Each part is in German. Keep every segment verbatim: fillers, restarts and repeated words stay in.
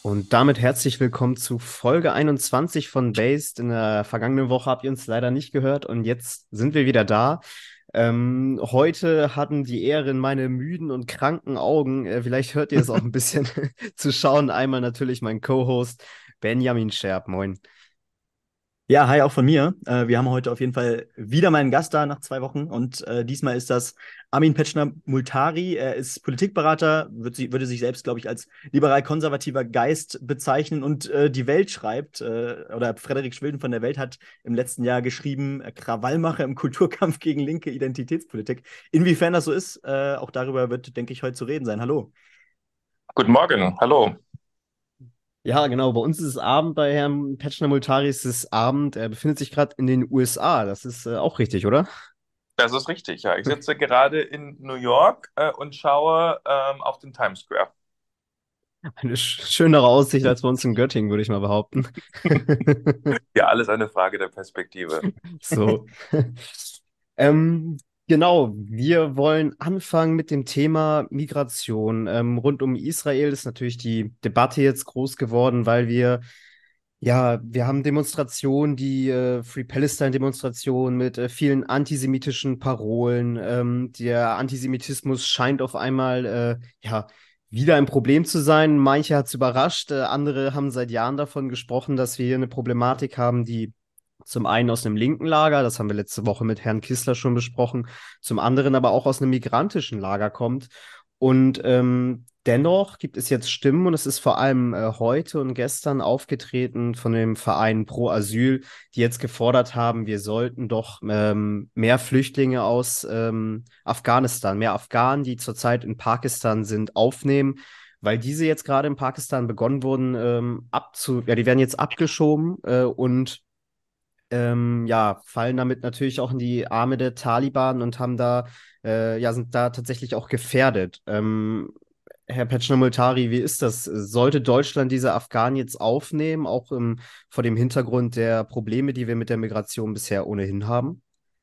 Und damit herzlich willkommen zu Folge einundzwanzig von Based. In der vergangenen Woche habt ihr uns leider nicht gehört und jetzt sind wir wieder da. Ähm, heute hatten die Ehre meine müden und kranken Augen. Äh, vielleicht hört ihr es auch ein bisschen zu schauen. Einmal natürlich mein Co-Host Benjamin Scherb. Moin. Ja, hi auch von mir. Äh, wir haben heute auf jeden Fall wieder mal einen Gast da nach zwei Wochen und äh, diesmal ist das Armin Petschner-Multari. Er ist Politikberater, wird sie, würde sich selbst, glaube ich, als liberal-konservativer Geist bezeichnen und äh, die Welt schreibt, äh, oder Frederik Schwilden von der Welt hat im letzten Jahr geschrieben, äh, Krawallmache im Kulturkampf gegen linke Identitätspolitik. Inwiefern das so ist, äh, auch darüber wird, denke ich, heute zu reden sein. Hallo. Guten Morgen, hallo. Ja, genau. Bei uns ist es Abend, bei Herrn Petschner-Multari ist es Abend. Er befindet sich gerade in den U S A. Das ist äh, auch richtig, oder? Das ist richtig, ja. Ich sitze gerade in New York äh, und schaue ähm, auf den Times Square. Eine sch schönere Aussicht als bei uns in Göttingen, würde ich mal behaupten. Ja, alles eine Frage der Perspektive. So. Ähm, genau, wir wollen anfangen mit dem Thema Migration. Ähm, rund um Israel ist natürlich die Debatte jetzt groß geworden, weil wir, ja, wir haben Demonstrationen, die äh, Free Palestine-Demonstrationen mit äh, vielen antisemitischen Parolen. Ähm, der Antisemitismus scheint auf einmal, äh, ja, wieder ein Problem zu sein. Manche hat es überrascht, äh, andere haben seit Jahren davon gesprochen, dass wir hier eine Problematik haben, die zum einen aus einem linken Lager, das haben wir letzte Woche mit Herrn Kissler schon besprochen, zum anderen aber auch aus einem migrantischen Lager kommt. Und ähm, dennoch gibt es jetzt Stimmen und es ist vor allem äh, heute und gestern aufgetreten von dem Verein Pro Asyl, die jetzt gefordert haben, wir sollten doch ähm, mehr Flüchtlinge aus ähm, Afghanistan, mehr Afghanen, die zurzeit in Pakistan sind, aufnehmen, weil diese jetzt gerade in Pakistan begonnen wurden, ähm, abzu, ja, die werden jetzt abgeschoben äh, und ähm, ja, fallen damit natürlich auch in die Arme der Taliban und haben da, äh, ja, sind da tatsächlich auch gefährdet. Ähm, Herr Petschner-Multari, wie ist das? Sollte Deutschland diese Afghanen jetzt aufnehmen, auch im, vor dem Hintergrund der Probleme, die wir mit der Migration bisher ohnehin haben?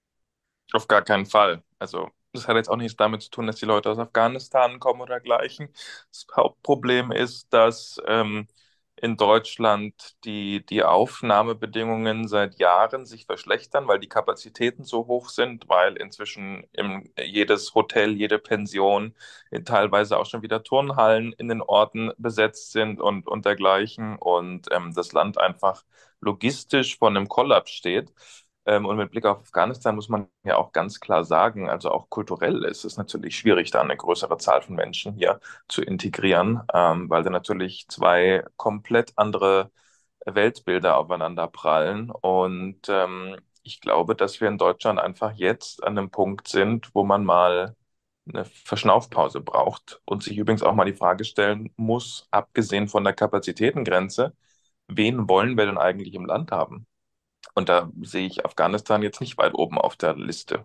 Auf gar keinen Fall. Also, das hat jetzt auch nichts damit zu tun, dass die Leute aus Afghanistan kommen oder dergleichen. Das Hauptproblem ist, dass ähm, in Deutschland die, die Aufnahmebedingungen seit Jahren sich verschlechtern, weil die Kapazitäten so hoch sind, weil inzwischen im, jedes Hotel, jede Pension, in teilweise auch schon wieder Turnhallen in den Orten besetzt sind und, und dergleichen und ähm, das Land einfach logistisch vor einem Kollaps steht. Ähm, und mit Blick auf Afghanistan muss man ja auch ganz klar sagen, also auch kulturell ist es natürlich schwierig, da eine größere Zahl von Menschen hier zu integrieren, ähm, weil da natürlich zwei komplett andere Weltbilder aufeinander prallen. Und ähm, ich glaube, dass wir in Deutschland einfach jetzt an einem Punkt sind, wo man mal eine Verschnaufpause braucht und sich übrigens auch mal die Frage stellen muss, abgesehen von der Kapazitätengrenze, wen wollen wir denn eigentlich im Land haben? Und da sehe ich Afghanistan jetzt nicht weit oben auf der Liste.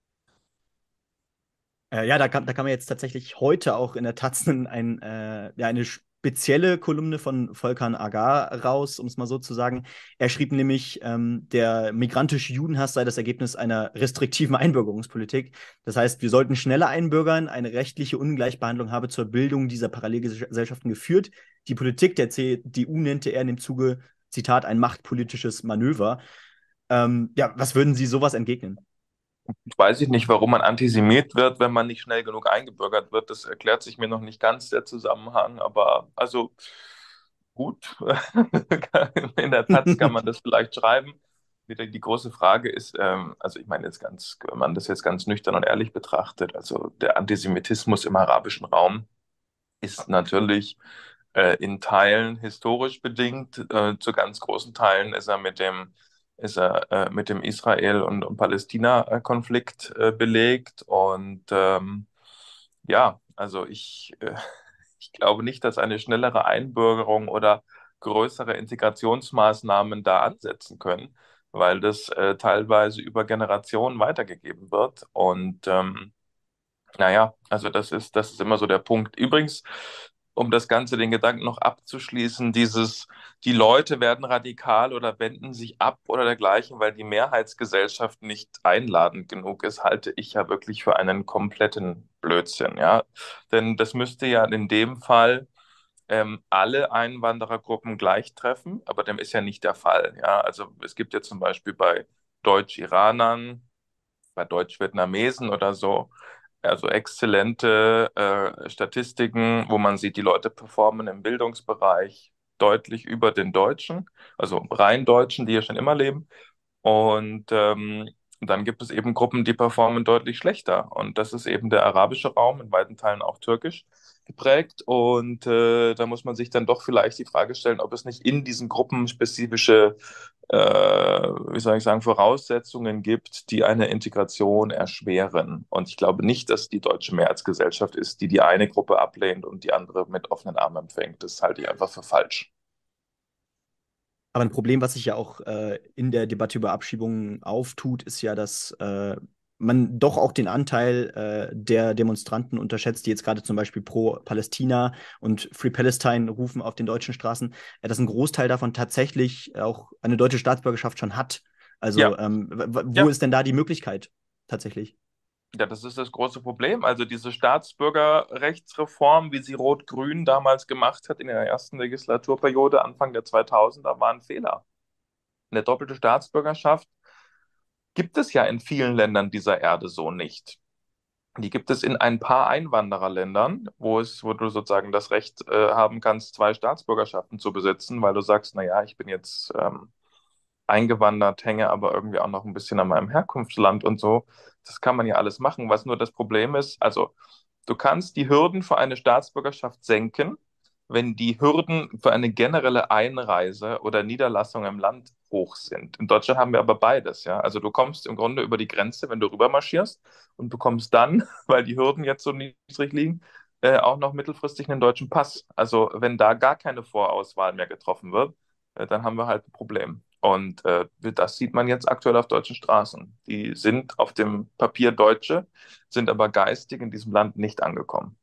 Äh, ja, da kann, da kann man jetzt tatsächlich heute auch in der Taz ein, äh, ja, eine spezielle Kolumne von Volkan Agar raus, um es mal so zu sagen. Er schrieb nämlich, ähm, der migrantische Judenhass sei das Ergebnis einer restriktiven Einbürgerungspolitik. Das heißt, wir sollten schneller einbürgern. Eine rechtliche Ungleichbehandlung habe zur Bildung dieser Parallelgesellschaften geführt. Die Politik der C D U nannte er in dem Zuge, Zitat, ein machtpolitisches Manöver. Ähm, ja, was würden Sie sowas entgegnen? Weiß ich nicht, warum man Antisemit wird, wenn man nicht schnell genug eingebürgert wird. Das erklärt sich mir noch nicht ganz der Zusammenhang, aber also gut, in der Taz kann man das vielleicht schreiben. Wieder die große Frage ist, ähm, also ich meine jetzt ganz, wenn man das jetzt ganz nüchtern und ehrlich betrachtet, also der Antisemitismus im arabischen Raum ist natürlich äh, in Teilen historisch bedingt. Äh, zu ganz großen Teilen ist er mit dem, ist er, äh, mit dem Israel- und, und Palästina-Konflikt äh, belegt. Und ähm, ja, also ich, äh, ich glaube nicht, dass eine schnellere Einbürgerung oder größere Integrationsmaßnahmen da ansetzen können, weil das äh, teilweise über Generationen weitergegeben wird. Und ähm, naja, also das ist, das ist immer so der Punkt. Übrigens, um das Ganze, den Gedanken noch abzuschließen, dieses, die Leute werden radikal oder wenden sich ab oder dergleichen, weil die Mehrheitsgesellschaft nicht einladend genug ist, halte ich ja wirklich für einen kompletten Blödsinn, ja. Denn das müsste ja in dem Fall ähm, alle Einwanderergruppen gleich treffen, aber dem ist ja nicht der Fall. Ja? Also es gibt ja zum Beispiel bei Deutsch-Iranern, bei Deutsch-Vietnamesen oder so, also exzellente äh, Statistiken, wo man sieht, die Leute performen im Bildungsbereich deutlich über den Deutschen, also rein Deutschen, die hier schon immer leben. Und ähm, dann gibt es eben Gruppen, die performen deutlich schlechter. Und das ist eben der arabische Raum, in weiten Teilen auch türkisch geprägt. Und äh, da muss man sich dann doch vielleicht die Frage stellen, ob es nicht in diesen Gruppen spezifische, äh, wie soll ich sagen, Voraussetzungen gibt, die eine Integration erschweren. Und ich glaube nicht, dass die deutsche Mehrheitsgesellschaft ist, die die eine Gruppe ablehnt und die andere mit offenen Armen empfängt. Das halte ich einfach für falsch. Aber ein Problem, was sich ja auch äh, in der Debatte über Abschiebungen auftut, ist ja, dass äh, man doch auch den Anteil äh, der Demonstranten unterschätzt, die jetzt gerade zum Beispiel pro Palästina und Free Palestine rufen auf den deutschen Straßen, äh, dass ein Großteil davon tatsächlich auch eine deutsche Staatsbürgerschaft schon hat. Also Ja, ähm, w- w- wo ja. ist denn da die Möglichkeit tatsächlich? Ja, das ist das große Problem. Also diese Staatsbürgerrechtsreform, wie sie Rot-Grün damals gemacht hat in der ersten Legislaturperiode, Anfang der zweitausender, war ein Fehler. Eine doppelte Staatsbürgerschaft gibt es ja in vielen Ländern dieser Erde so nicht. Die gibt es in ein paar Einwandererländern, wo es, wo du sozusagen das Recht äh, haben kannst, zwei Staatsbürgerschaften zu besitzen, weil du sagst, naja, ich bin jetzt ähm, eingewandert, hänge aber irgendwie auch noch ein bisschen an meinem Herkunftsland und so. Das kann man ja alles machen. Was nur das Problem ist, also du kannst die Hürden für eine Staatsbürgerschaft senken, wenn die Hürden für eine generelle Einreise oder Niederlassung im Land hoch sind. In Deutschland haben wir aber beides, ja. Also du kommst im Grunde über die Grenze, wenn du rübermarschierst und bekommst dann, weil die Hürden jetzt so niedrig liegen, äh, auch noch mittelfristig einen deutschen Pass. Also wenn da gar keine Vorauswahl mehr getroffen wird, äh, dann haben wir halt ein Problem. Und äh, das sieht man jetzt aktuell auf deutschen Straßen. Die sind auf dem Papier Deutsche, sind aber geistig in diesem Land nicht angekommen.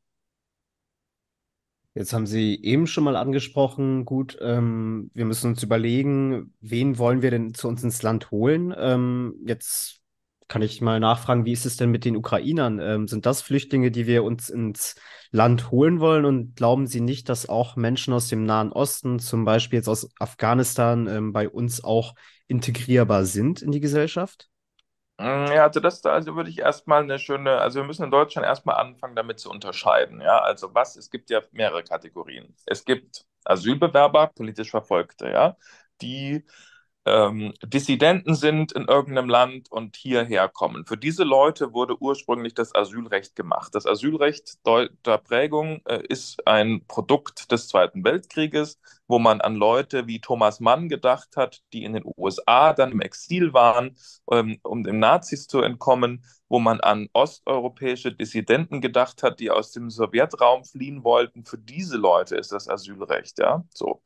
Jetzt haben Sie eben schon mal angesprochen, gut, ähm, wir müssen uns überlegen, wen wollen wir denn zu uns ins Land holen? Ähm, jetzt kann ich mal nachfragen, wie ist es denn mit den Ukrainern? Ähm, sind das Flüchtlinge, die wir uns ins Land holen wollen? Und glauben Sie nicht, dass auch Menschen aus dem Nahen Osten, zum Beispiel jetzt aus Afghanistan, ähm, bei uns auch integrierbar sind in die Gesellschaft? Mm, Ja, also das, da also würde ich erstmal eine schöne, also wir müssen in Deutschland erstmal anfangen, damit zu unterscheiden. Ja, also was, es gibt ja mehrere Kategorien. Es gibt Asylbewerber, politisch Verfolgte, ja, die ähm, Dissidenten sind in irgendeinem Land und hierher kommen. Für diese Leute wurde ursprünglich das Asylrecht gemacht. Das Asylrecht deutscher Prägung äh, ist ein Produkt des Zweiten Weltkrieges, wo man an Leute wie Thomas Mann gedacht hat, die in den U S A dann im Exil waren, ähm, um den Nazis zu entkommen, wo man an osteuropäische Dissidenten gedacht hat, die aus dem Sowjetraum fliehen wollten. Für diese Leute ist das Asylrecht, ja, so.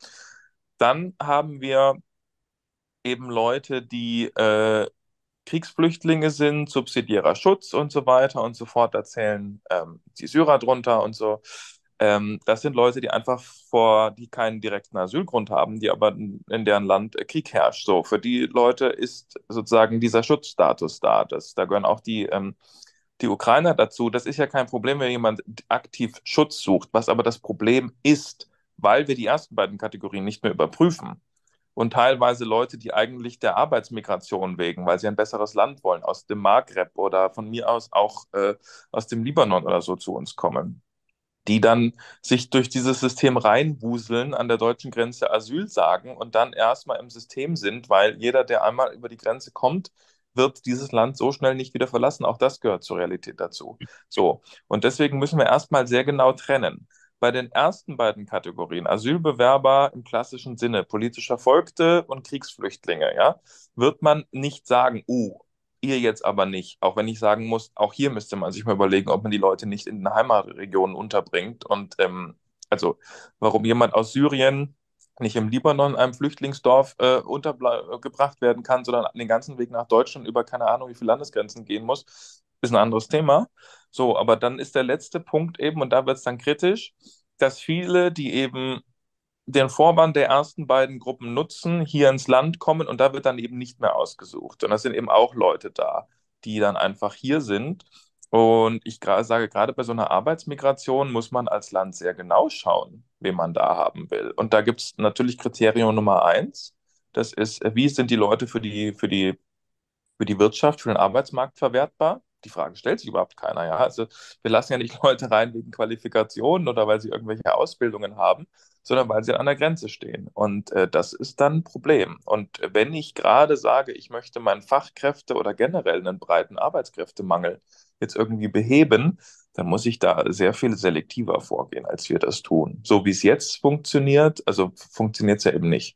Dann haben wir eben Leute, die äh, Kriegsflüchtlinge sind, subsidiärer Schutz und so weiter und so fort. Da zählen ähm, die Syrer drunter und so. Ähm, das sind Leute, die einfach vor, die keinen direkten Asylgrund haben, die aber in, in deren Land äh, Krieg herrscht. So, für die Leute ist sozusagen dieser Schutzstatus da. Das, da gehören auch die, ähm, die Ukrainer dazu. Das ist ja kein Problem, wenn jemand aktiv Schutz sucht. Was aber das Problem ist, weil wir die ersten beiden Kategorien nicht mehr überprüfen und teilweise Leute, die eigentlich der Arbeitsmigration wegen, weil sie ein besseres Land wollen, aus dem Maghreb oder von mir aus auch äh, aus dem Libanon oder so zu uns kommen, die dann sich durch dieses System reinwuseln, an der deutschen Grenze Asyl sagen und dann erstmal im System sind, weil jeder, der einmal über die Grenze kommt, wird dieses Land so schnell nicht wieder verlassen. Auch das gehört zur Realität dazu. So. Und deswegen müssen wir erstmal sehr genau trennen. Bei den ersten beiden Kategorien, Asylbewerber im klassischen Sinne, politisch Verfolgte und Kriegsflüchtlinge, ja, wird man nicht sagen, uh, ihr jetzt aber nicht. Auch wenn ich sagen muss, auch hier müsste man sich mal überlegen, ob man die Leute nicht in den Heimatregionen unterbringt. Und ähm, also, warum jemand aus Syrien nicht im Libanon in einem Flüchtlingsdorf äh, untergebracht werden kann, sondern den ganzen Weg nach Deutschland über keine Ahnung wie viele Landesgrenzen gehen muss, ist ein anderes Thema. So, aber dann ist der letzte Punkt eben, und da wird es dann kritisch, dass viele, die eben den Vorwand der ersten beiden Gruppen nutzen, hier ins Land kommen und da wird dann eben nicht mehr ausgesucht. Und das sind eben auch Leute da, die dann einfach hier sind Und ich gra- sage, gerade bei so einer Arbeitsmigration muss man als Land sehr genau schauen, wen man da haben will. Und da gibt es natürlich Kriterium Nummer eins. Das ist, äh, wie sind die Leute für die, für die für die Wirtschaft, für den Arbeitsmarkt verwertbar? Die Frage stellt sich überhaupt keiner, ja. Also wir lassen ja nicht Leute rein wegen Qualifikationen oder weil sie irgendwelche Ausbildungen haben, sondern weil sie an der Grenze stehen. Und äh, das ist dann ein Problem. Und wenn ich gerade sage, ich möchte meinen Fachkräfte- oder generell einen breiten Arbeitskräftemangel jetzt irgendwie beheben, dann muss ich da sehr viel selektiver vorgehen, als wir das tun. So wie es jetzt funktioniert, also funktioniert es ja eben nicht.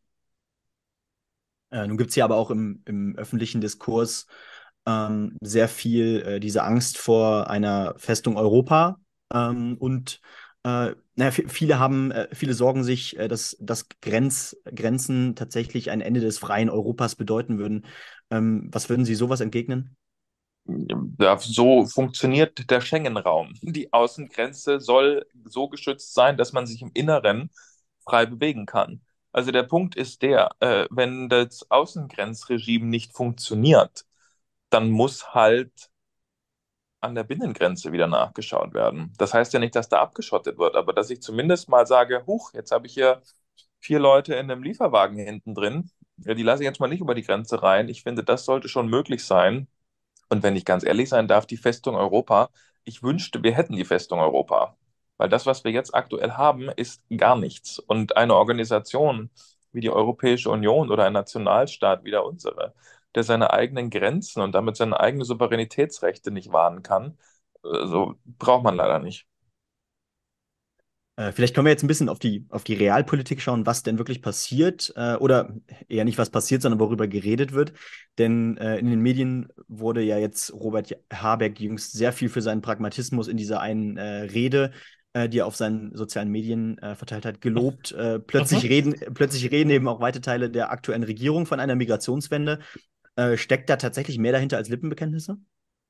Äh, nun gibt es ja aber auch im, im öffentlichen Diskurs ähm, sehr viel äh, diese Angst vor einer Festung Europa. Ähm, und äh, naja, v- viele haben, äh, viele sorgen sich, äh, dass, dass Grenz, Grenzen tatsächlich ein Ende des freien Europas bedeuten würden. Ähm, was würden Sie sowas entgegnen? Ja, so funktioniert der Schengen-Raum. Die Außengrenze soll so geschützt sein, dass man sich im Inneren frei bewegen kann. Also der Punkt ist der, äh, wenn das Außengrenzregime nicht funktioniert, dann muss halt an der Binnengrenze wieder nachgeschaut werden. Das heißt ja nicht, dass da abgeschottet wird, aber dass ich zumindest mal sage, huch, jetzt habe ich hier vier Leute in einem Lieferwagen hinten drin. Ja, die lasse ich jetzt mal nicht über die Grenze rein. Ich finde, das sollte schon möglich sein. Und wenn ich ganz ehrlich sein darf, die Festung Europa, ich wünschte, wir hätten die Festung Europa. Weil das, was wir jetzt aktuell haben, ist gar nichts. Und eine Organisation wie die Europäische Union oder ein Nationalstaat wie der unsere, der seine eigenen Grenzen und damit seine eigenen Souveränitätsrechte nicht wahren kann, äh, so braucht man leider nicht. Äh, vielleicht können wir jetzt ein bisschen auf die, auf die Realpolitik schauen, was denn wirklich passiert, äh, oder eher nicht, was passiert, sondern worüber geredet wird. Denn äh, in den Medien wurde ja jetzt Robert Habeck jüngst sehr viel für seinen Pragmatismus in dieser einen äh, Rede, äh, die er auf seinen sozialen Medien äh, verteilt hat, gelobt. Äh, plötzlich Mhm. reden, plötzlich reden eben auch weite Teile der aktuellen Regierung von einer Migrationswende. Äh, steckt da tatsächlich mehr dahinter als Lippenbekenntnisse?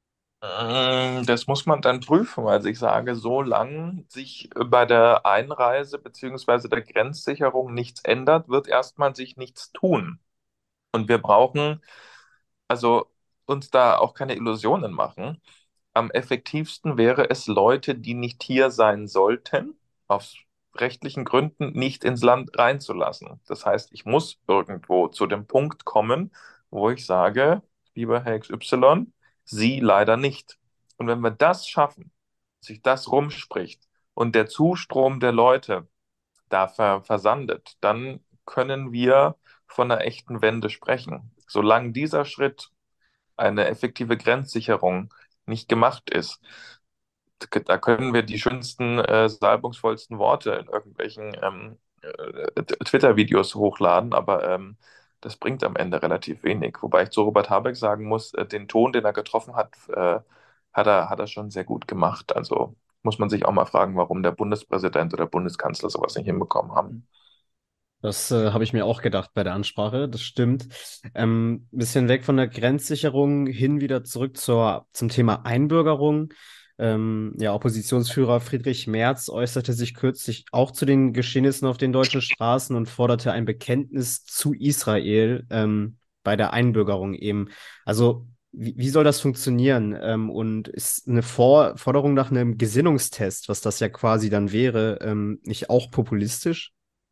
Mm, Das muss man dann prüfen. Also ich sage, solange sich bei der Einreise beziehungsweise der Grenzsicherung nichts ändert, wird erstmal sich nichts tun. Und wir brauchen also uns da auch keine Illusionen machen. Am effektivsten wäre es, Leute, die nicht hier sein sollten, aus rechtlichen Gründen nicht ins Land reinzulassen. Das heißt, ich muss irgendwo zu dem Punkt kommen, wo ich sage, lieber Herr X Y, Sie leider nicht. Und wenn wir das schaffen, sich das rumspricht und der Zustrom der Leute da ver versandet, dann können wir von einer echten Wende sprechen. Solange dieser Schritt, eine effektive Grenzsicherung, nicht gemacht ist, da können wir die schönsten, äh, salbungsvollsten Worte in irgendwelchen ähm, äh, Twitter-Videos hochladen, aber ähm, das bringt am Ende relativ wenig. Wobei ich zu Robert Habeck sagen muss, äh, den Ton, den er getroffen hat, äh, hat er, hat er schon sehr gut gemacht. Also muss man sich auch mal fragen, warum der Bundespräsident oder Bundeskanzler sowas nicht hinbekommen haben. Das äh, habe ich mir auch gedacht bei der Ansprache, das stimmt. Ähm, bisschen weg von der Grenzsicherung hin wieder zurück zur, zum Thema Einbürgerung. Ähm, ja, Oppositionsführer Friedrich Merz äußerte sich kürzlich auch zu den Geschehnissen auf den deutschen Straßen und forderte ein Bekenntnis zu Israel ähm, bei der Einbürgerung eben. Also, wie, wie soll das funktionieren? Ähm, und ist eine Vor Forderung nach einem Gesinnungstest, was das ja quasi dann wäre, ähm, nicht auch populistisch?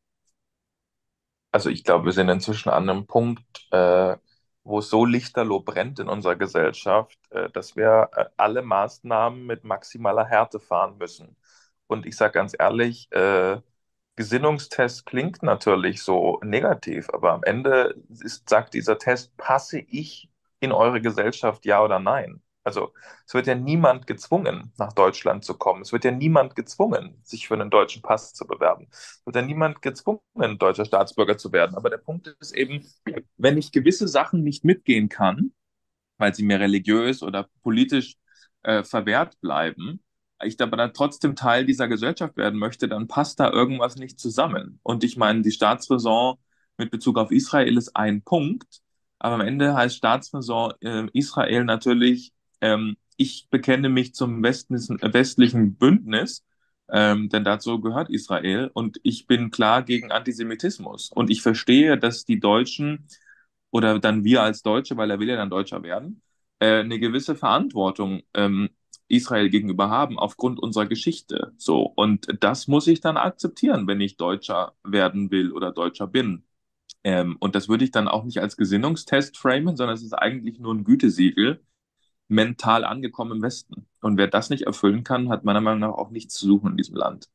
Also ich glaube, wir sind inzwischen an einem Punkt, äh, wo es so lichterloh brennt in unserer Gesellschaft, äh, dass wir äh, alle Maßnahmen mit maximaler Härte fahren müssen. Und ich sage ganz ehrlich, äh, Gesinnungstest klingt natürlich so negativ, aber am Ende ist, sagt dieser Test, passe ich in eure Gesellschaft, ja oder nein? Also es wird ja niemand gezwungen, nach Deutschland zu kommen. Es wird ja niemand gezwungen, sich für einen deutschen Pass zu bewerben. Es wird ja niemand gezwungen, deutscher Staatsbürger zu werden. Aber der Punkt ist eben, wenn ich gewisse Sachen nicht mitgehen kann, weil sie mir religiös oder politisch äh, verwehrt bleiben, ich aber dann trotzdem Teil dieser Gesellschaft werden möchte, dann passt da irgendwas nicht zusammen. Und ich meine, die Staatsräson mit Bezug auf Israel ist ein Punkt, aber am Ende heißt Staatsräson äh, Israel natürlich, ähm, ich bekenne mich zum westlichen, westlichen Bündnis, ähm, denn dazu gehört Israel und ich bin klar gegen Antisemitismus. Und ich verstehe, dass die Deutschen oder dann wir als Deutsche, weil er will ja dann Deutscher werden, äh, eine gewisse Verantwortung ähm, Israel gegenüber haben, aufgrund unserer Geschichte. So. Und das muss ich dann akzeptieren, wenn ich Deutscher werden will oder Deutscher bin. Ähm, und das würde ich dann auch nicht als Gesinnungstest framen, sondern es ist eigentlich nur ein Gütesiegel, mental angekommen im Westen. Und wer das nicht erfüllen kann, hat meiner Meinung nach auch nichts zu suchen in diesem Land.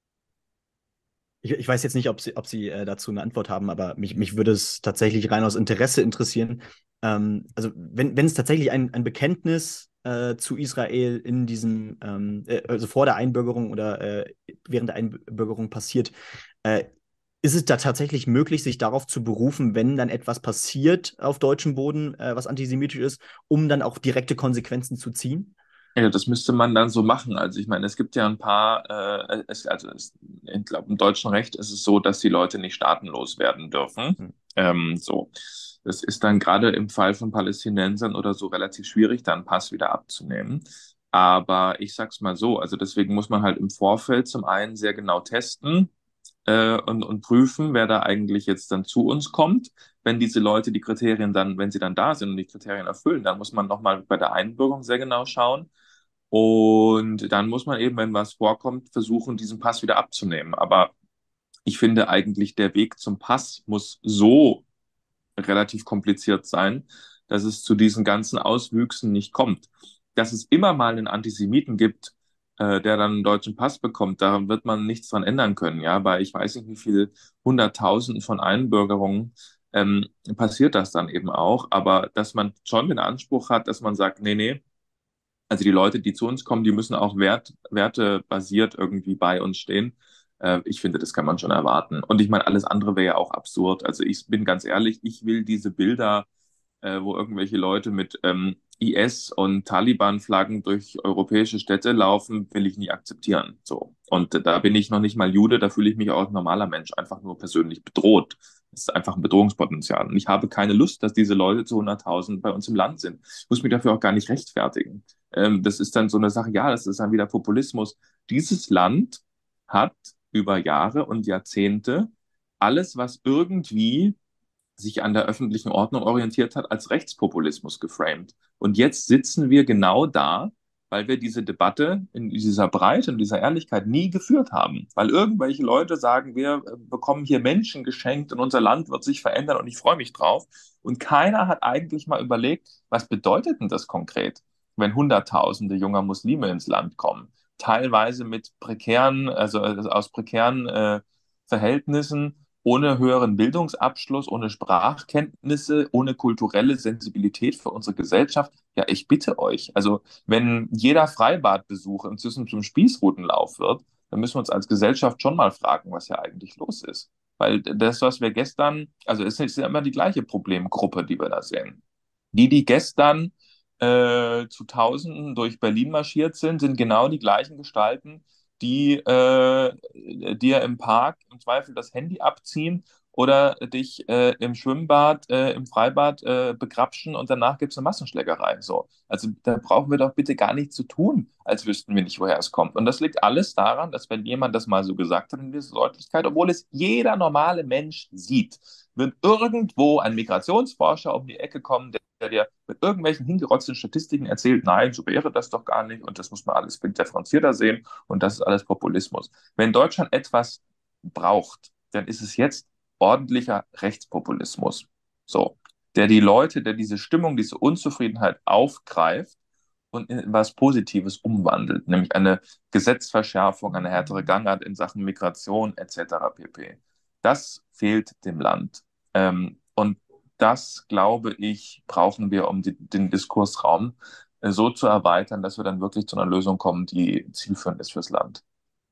Ich, ich weiß jetzt nicht, ob Sie, ob Sie äh, dazu eine Antwort haben, aber mich, mich würde es tatsächlich rein aus Interesse interessieren. Ähm, also, wenn, wenn es tatsächlich ein, ein Bekenntnis äh, zu Israel in diesem, ähm, äh, also vor der Einbürgerung oder äh, während der Einbürgerung passiert, äh, ist es da tatsächlich möglich, sich darauf zu berufen, wenn dann etwas passiert auf deutschem Boden, äh, was antisemitisch ist, um dann auch direkte Konsequenzen zu ziehen? Ja, das müsste man dann so machen. Also ich meine, es gibt ja ein paar, äh, es, also es, ich glaube, im deutschen Recht ist es so, dass die Leute nicht staatenlos werden dürfen. Hm. Ähm, so. Das ist dann gerade im Fall von Palästinensern oder so relativ schwierig, dann einen Pass wieder abzunehmen. Aber ich sag's mal so, also deswegen muss man halt im Vorfeld zum einen sehr genau testen, äh, und, und prüfen, wer da eigentlich jetzt dann zu uns kommt. Wenn diese Leute die Kriterien dann, wenn sie dann da sind und die Kriterien erfüllen, dann muss man nochmal bei der Einbürgerung sehr genau schauen. Und dann muss man eben, wenn was vorkommt, versuchen, diesen Pass wieder abzunehmen. Aber ich finde eigentlich, der Weg zum Pass muss so relativ kompliziert sein, dass es zu diesen ganzen Auswüchsen nicht kommt. Dass es immer mal einen Antisemiten gibt, äh, der dann einen deutschen Pass bekommt, daran wird man nichts dran ändern können. Ja, bei ich weiß nicht, wie viel Hunderttausenden von Einbürgerungen ähm, passiert das dann eben auch. Aber dass man schon den Anspruch hat, dass man sagt, nee, nee, also die Leute, die zu uns kommen, die müssen auch wert, wertebasiert irgendwie bei uns stehen. Äh, ich finde, das kann man schon erwarten. Und ich meine, alles andere wäre ja auch absurd. Also ich bin ganz ehrlich, ich will diese Bilder, äh, wo irgendwelche Leute mit ähm, I S und Taliban-Flaggen durch europäische Städte laufen, will ich nie akzeptieren. So. Und äh, da bin ich noch nicht mal Jude, da fühle ich mich auch als normaler Mensch einfach nur persönlich bedroht. Das ist einfach ein Bedrohungspotenzial. Und ich habe keine Lust, dass diese Leute zu hunderttausend bei uns im Land sind. Ich muss mich dafür auch gar nicht rechtfertigen. Ähm, das ist dann so eine Sache, ja, das ist dann wieder Populismus. Dieses Land hat über Jahre und Jahrzehnte alles, was irgendwie sich an der öffentlichen Ordnung orientiert hat, als Rechtspopulismus geframed. Und jetzt sitzen wir genau da, weil wir diese Debatte in dieser Breite und dieser Ehrlichkeit nie geführt haben. Weil irgendwelche Leute sagen, wir äh, bekommen hier Menschen geschenkt und unser Land wird sich verändern und ich freue mich drauf. Und keiner hat eigentlich mal überlegt, was bedeutet denn das konkret, wenn Hunderttausende junger Muslime ins Land kommen, teilweise mit prekären, also äh, aus prekären äh, Verhältnissen, ohne höheren Bildungsabschluss, ohne Sprachkenntnisse, ohne kulturelle Sensibilität für unsere Gesellschaft. Ja, ich bitte euch. Also, wenn jeder Freibadbesuch inzwischen zum Spießrutenlauf wird, dann müssen wir uns als Gesellschaft schon mal fragen, was ja eigentlich los ist. Weil das, was wir gestern, also es ist ja immer die gleiche Problemgruppe, die wir da sehen. Die, die gestern äh, zu Tausenden durch Berlin marschiert sind, sind genau die gleichen Gestalten, die äh, dir im Park im Zweifel das Handy abziehen oder dich äh, im Schwimmbad, äh, im Freibad äh, begrapschen und danach gibt es eine Massenschlägerei. So. Also da brauchen wir doch bitte gar nichts zu tun, als wüssten wir nicht, woher es kommt. Und das liegt alles daran, dass wenn jemand das mal so gesagt hat in dieser Deutlichkeit, obwohl es jeder normale Mensch sieht, wird irgendwo ein Migrationsforscher um die Ecke kommen, der, der dir mit irgendwelchen hingerotzten Statistiken erzählt, nein, so wäre das doch gar nicht und das muss man alles viel differenzierter sehen und das ist alles Populismus. Wenn Deutschland etwas braucht, dann ist es jetzt ordentlicher Rechtspopulismus. So, der die Leute, der diese Stimmung, diese Unzufriedenheit aufgreift und in was Positives umwandelt, nämlich eine Gesetzverschärfung, eine härtere Gangart in Sachen Migration et cetera pp. Das fehlt dem Land. Ähm, und das, glaube ich, brauchen wir, um die, den Diskursraum äh, so zu erweitern, dass wir dann wirklich zu einer Lösung kommen, die zielführend ist fürs Land.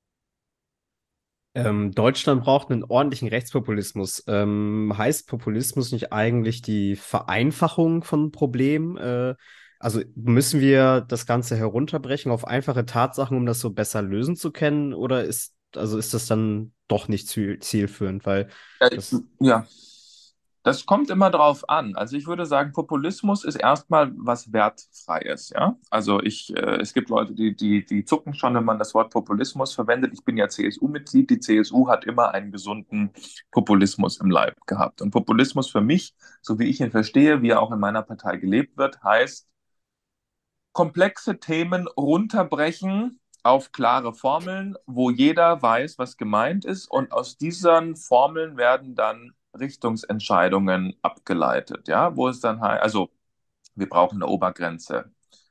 Ähm, Deutschland braucht einen ordentlichen Rechtspopulismus. Ähm, heißt Populismus nicht eigentlich die Vereinfachung von Problemen? Äh, also müssen wir das Ganze herunterbrechen auf einfache Tatsachen, um das so besser lösen zu können? Oder ist, also ist das dann doch nicht ziel zielführend? Weil Äh, das, ja, das kommt immer drauf an. Also ich würde sagen, Populismus ist erstmal was Wertfreies, ja. Also ich, äh, es gibt Leute, die, die, die zucken schon, wenn man das Wort Populismus verwendet. Ich bin ja C S U-Mitglied. Die C S U hat immer einen gesunden Populismus im Leib gehabt. Und Populismus für mich, so wie ich ihn verstehe, wie er auch in meiner Partei gelebt wird, heißt komplexe Themen runterbrechen auf klare Formeln, wo jeder weiß, was gemeint ist. Und aus diesen Formeln werden dann Richtungsentscheidungen abgeleitet. Ja, wo es dann heißt, also wir brauchen eine Obergrenze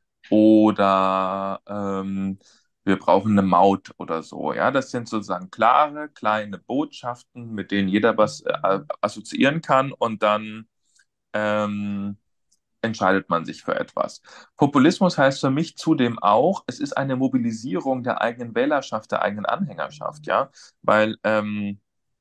oder ähm, wir brauchen eine Maut oder so. Ja, das sind sozusagen klare, kleine Botschaften, mit denen jeder was äh, assoziieren kann und dann ähm, entscheidet man sich für etwas. Populismus heißt für mich zudem auch, es ist eine Mobilisierung der eigenen Wählerschaft, der eigenen Anhängerschaft, ja, weil ähm,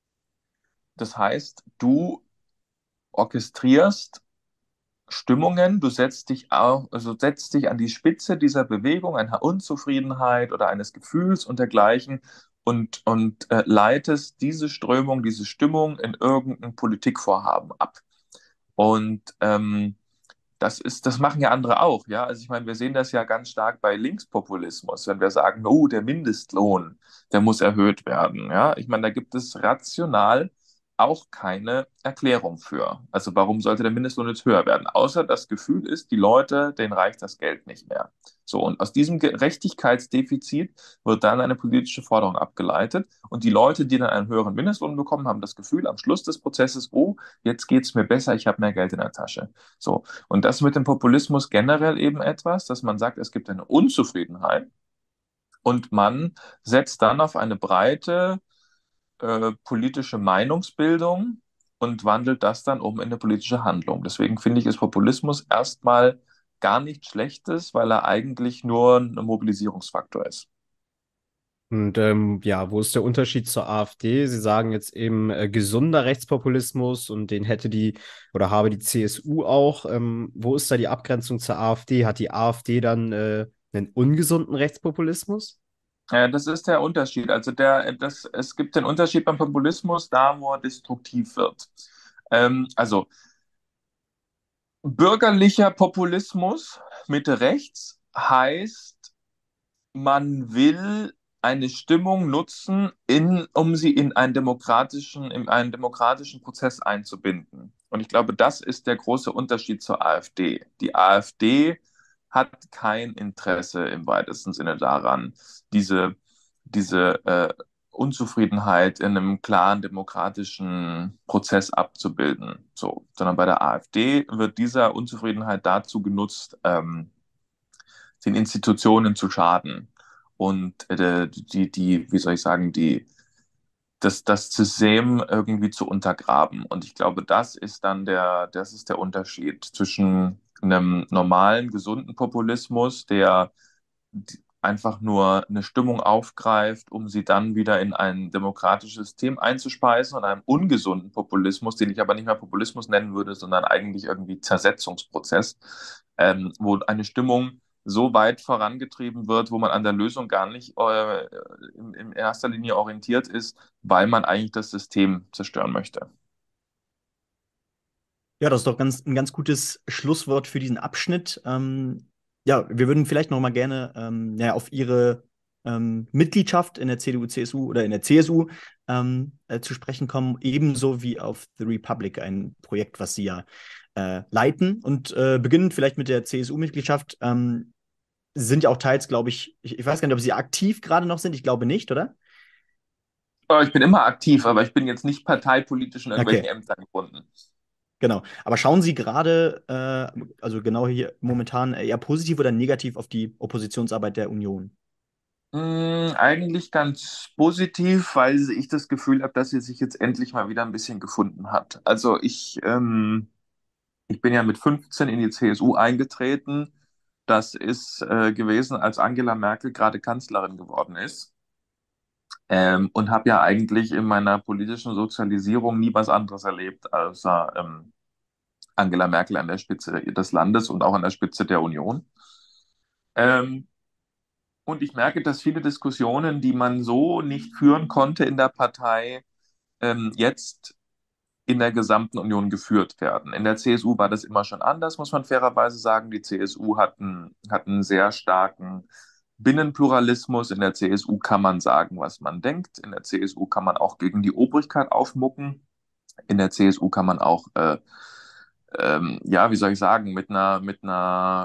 das heißt, du orchestrierst Stimmungen, du setzt dich auch, also setzt dich an die Spitze dieser Bewegung, einer Unzufriedenheit oder eines Gefühls und dergleichen und, und äh, leitest diese Strömung, diese Stimmung in irgendein Politikvorhaben ab. Und ähm, das ist, das machen ja andere auch, ja. Also ich meine, wir sehen das ja ganz stark bei Linkspopulismus, wenn wir sagen, oh, der Mindestlohn, der muss erhöht werden, ja. Ich meine, da gibt es rational auch keine Erklärung für. Also warum sollte der Mindestlohn jetzt höher werden? Außer das Gefühl ist, die Leute, denen reicht das Geld nicht mehr. So, und aus diesem Gerechtigkeitsdefizit wird dann eine politische Forderung abgeleitet. Und die Leute, die dann einen höheren Mindestlohn bekommen, haben das Gefühl am Schluss des Prozesses, oh, jetzt geht es mir besser, ich habe mehr Geld in der Tasche. So, und das mit dem Populismus generell eben etwas, dass man sagt, es gibt eine Unzufriedenheit und man setzt dann auf eine breite äh, politische Meinungsbildung und wandelt das dann um in eine politische Handlung. Deswegen finde ich, ist Populismus erstmal gar nichts Schlechtes, weil er eigentlich nur ein Mobilisierungsfaktor ist. Und ähm, ja, wo ist der Unterschied zur AfD? Sie sagen jetzt eben äh, gesunder Rechtspopulismus und den hätte die oder habe die C S U auch. Ähm, wo ist da die Abgrenzung zur AfD? Hat die AfD dann äh, einen ungesunden Rechtspopulismus? Ja, das ist der Unterschied. Also der, das, es gibt den Unterschied beim Populismus, da wo er destruktiv wird. Ähm, also bürgerlicher Populismus Mitte rechts heißt, man will eine Stimmung nutzen, in, um sie in einen demokratischen, in einen demokratischen Prozess einzubinden. Und ich glaube, das ist der große Unterschied zur AfD. Die AfD hat kein Interesse im weitesten Sinne daran, diese, diese äh, Unzufriedenheit in einem klaren demokratischen Prozess abzubilden. So, sondern bei der AfD wird dieser Unzufriedenheit dazu genutzt, ähm, den Institutionen zu schaden und äh, die, die, wie soll ich sagen, die, das, das System irgendwie zu untergraben. Und ich glaube, das ist dann der, das ist der Unterschied zwischen einem normalen, gesunden Populismus, der einfach nur eine Stimmung aufgreift, um sie dann wieder in ein demokratisches System einzuspeisen, und einem ungesunden Populismus, den ich aber nicht mehr Populismus nennen würde, sondern eigentlich irgendwie Zersetzungsprozess, ähm, wo eine Stimmung so weit vorangetrieben wird, wo man an der Lösung gar nicht äh, in, in erster Linie orientiert ist, weil man eigentlich das System zerstören möchte. Ja, das ist doch ganz, ein ganz gutes Schlusswort für diesen Abschnitt. Ähm, ja, wir würden vielleicht noch mal gerne ähm, ja, auf Ihre ähm, Mitgliedschaft in der C D U, C S U oder in der C S U ähm, äh, zu sprechen kommen, ebenso wie auf The Republic, ein Projekt, was Sie ja äh, leiten. Und äh, beginnend vielleicht mit der C S U-Mitgliedschaft, ähm, Sie sind ja auch teils, glaube ich, ich, ich weiß gar nicht, ob Sie aktiv gerade noch sind. Ich glaube nicht, oder? Aber ich bin immer aktiv, aber ich bin jetzt nicht parteipolitisch in irgendwelchen Okay. Ämtern gebunden. Genau. Aber schauen Sie gerade, äh, also genau hier momentan, eher positiv oder negativ auf die Oppositionsarbeit der Union? Mm, eigentlich ganz positiv, weil ich das Gefühl habe, dass sie sich jetzt endlich mal wieder ein bisschen gefunden hat. Also ich, ähm, ich bin ja mit fünfzehn in die C S U eingetreten. Das ist äh, gewesen, als Angela Merkel gerade Kanzlerin geworden ist. Ähm, und habe ja eigentlich in meiner politischen Sozialisierung nie was anderes erlebt, außer ähm, Angela Merkel an der Spitze des Landes und auch an der Spitze der Union. Ähm, und ich merke, dass viele Diskussionen, die man so nicht führen konnte in der Partei, ähm, jetzt in der gesamten Union geführt werden. In der C S U war das immer schon anders, muss man fairerweise sagen. Die C S U hat einen, hat einen sehr starken Binnenpluralismus. In der C S U kann man sagen, was man denkt. In der C S U kann man auch gegen die Obrigkeit aufmucken. In der C S U kann man auch, äh, ähm, ja, wie soll ich sagen, mit einer, mit einer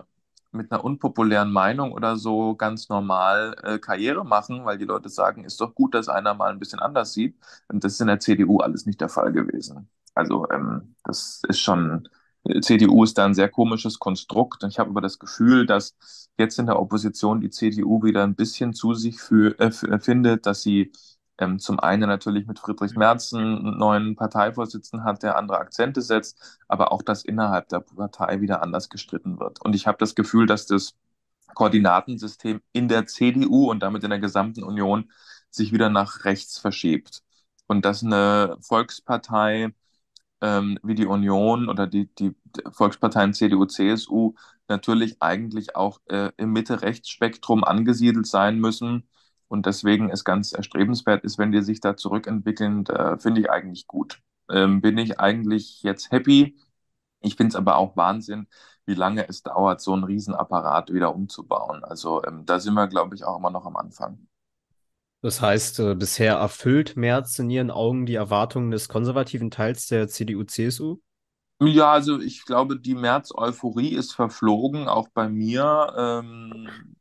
mit einer unpopulären Meinung oder so ganz normal äh, Karriere machen, weil die Leute sagen, ist doch gut, dass einer mal ein bisschen anders sieht. Und das ist in der C D U alles nicht der Fall gewesen. Also ähm, das ist schon, äh, C D U ist da ein sehr komisches Konstrukt. Und ich habe aber das Gefühl, dass jetzt in der Opposition die C D U wieder ein bisschen zu sich für, äh, f- äh, findet, dass sie ähm, zum einen natürlich mit Friedrich Merz einen neuen Parteivorsitzenden hat, der andere Akzente setzt, aber auch, dass innerhalb der Partei wieder anders gestritten wird. Und ich habe das Gefühl, dass das Koordinatensystem in der C D U und damit in der gesamten Union sich wieder nach rechts verschiebt. Und dass eine Volkspartei ähm, wie die Union oder die, die Volksparteien C D U, C S U natürlich eigentlich auch äh, im Mitte-Rechts-Spektrum angesiedelt sein müssen. Und deswegen es ganz erstrebenswert ist, wenn die sich da zurückentwickeln, äh, finde ich eigentlich gut. Ähm, bin ich eigentlich jetzt happy. Ich finde es aber auch Wahnsinn, wie lange es dauert, so einen Riesenapparat wieder umzubauen. Also ähm, da sind wir, glaube ich, auch immer noch am Anfang. Das heißt, äh, bisher erfüllt Merz in Ihren Augen die Erwartungen des konservativen Teils der C D U, C S U? Ja, also ich glaube, die März-Euphorie ist verflogen, auch bei mir. Ähm,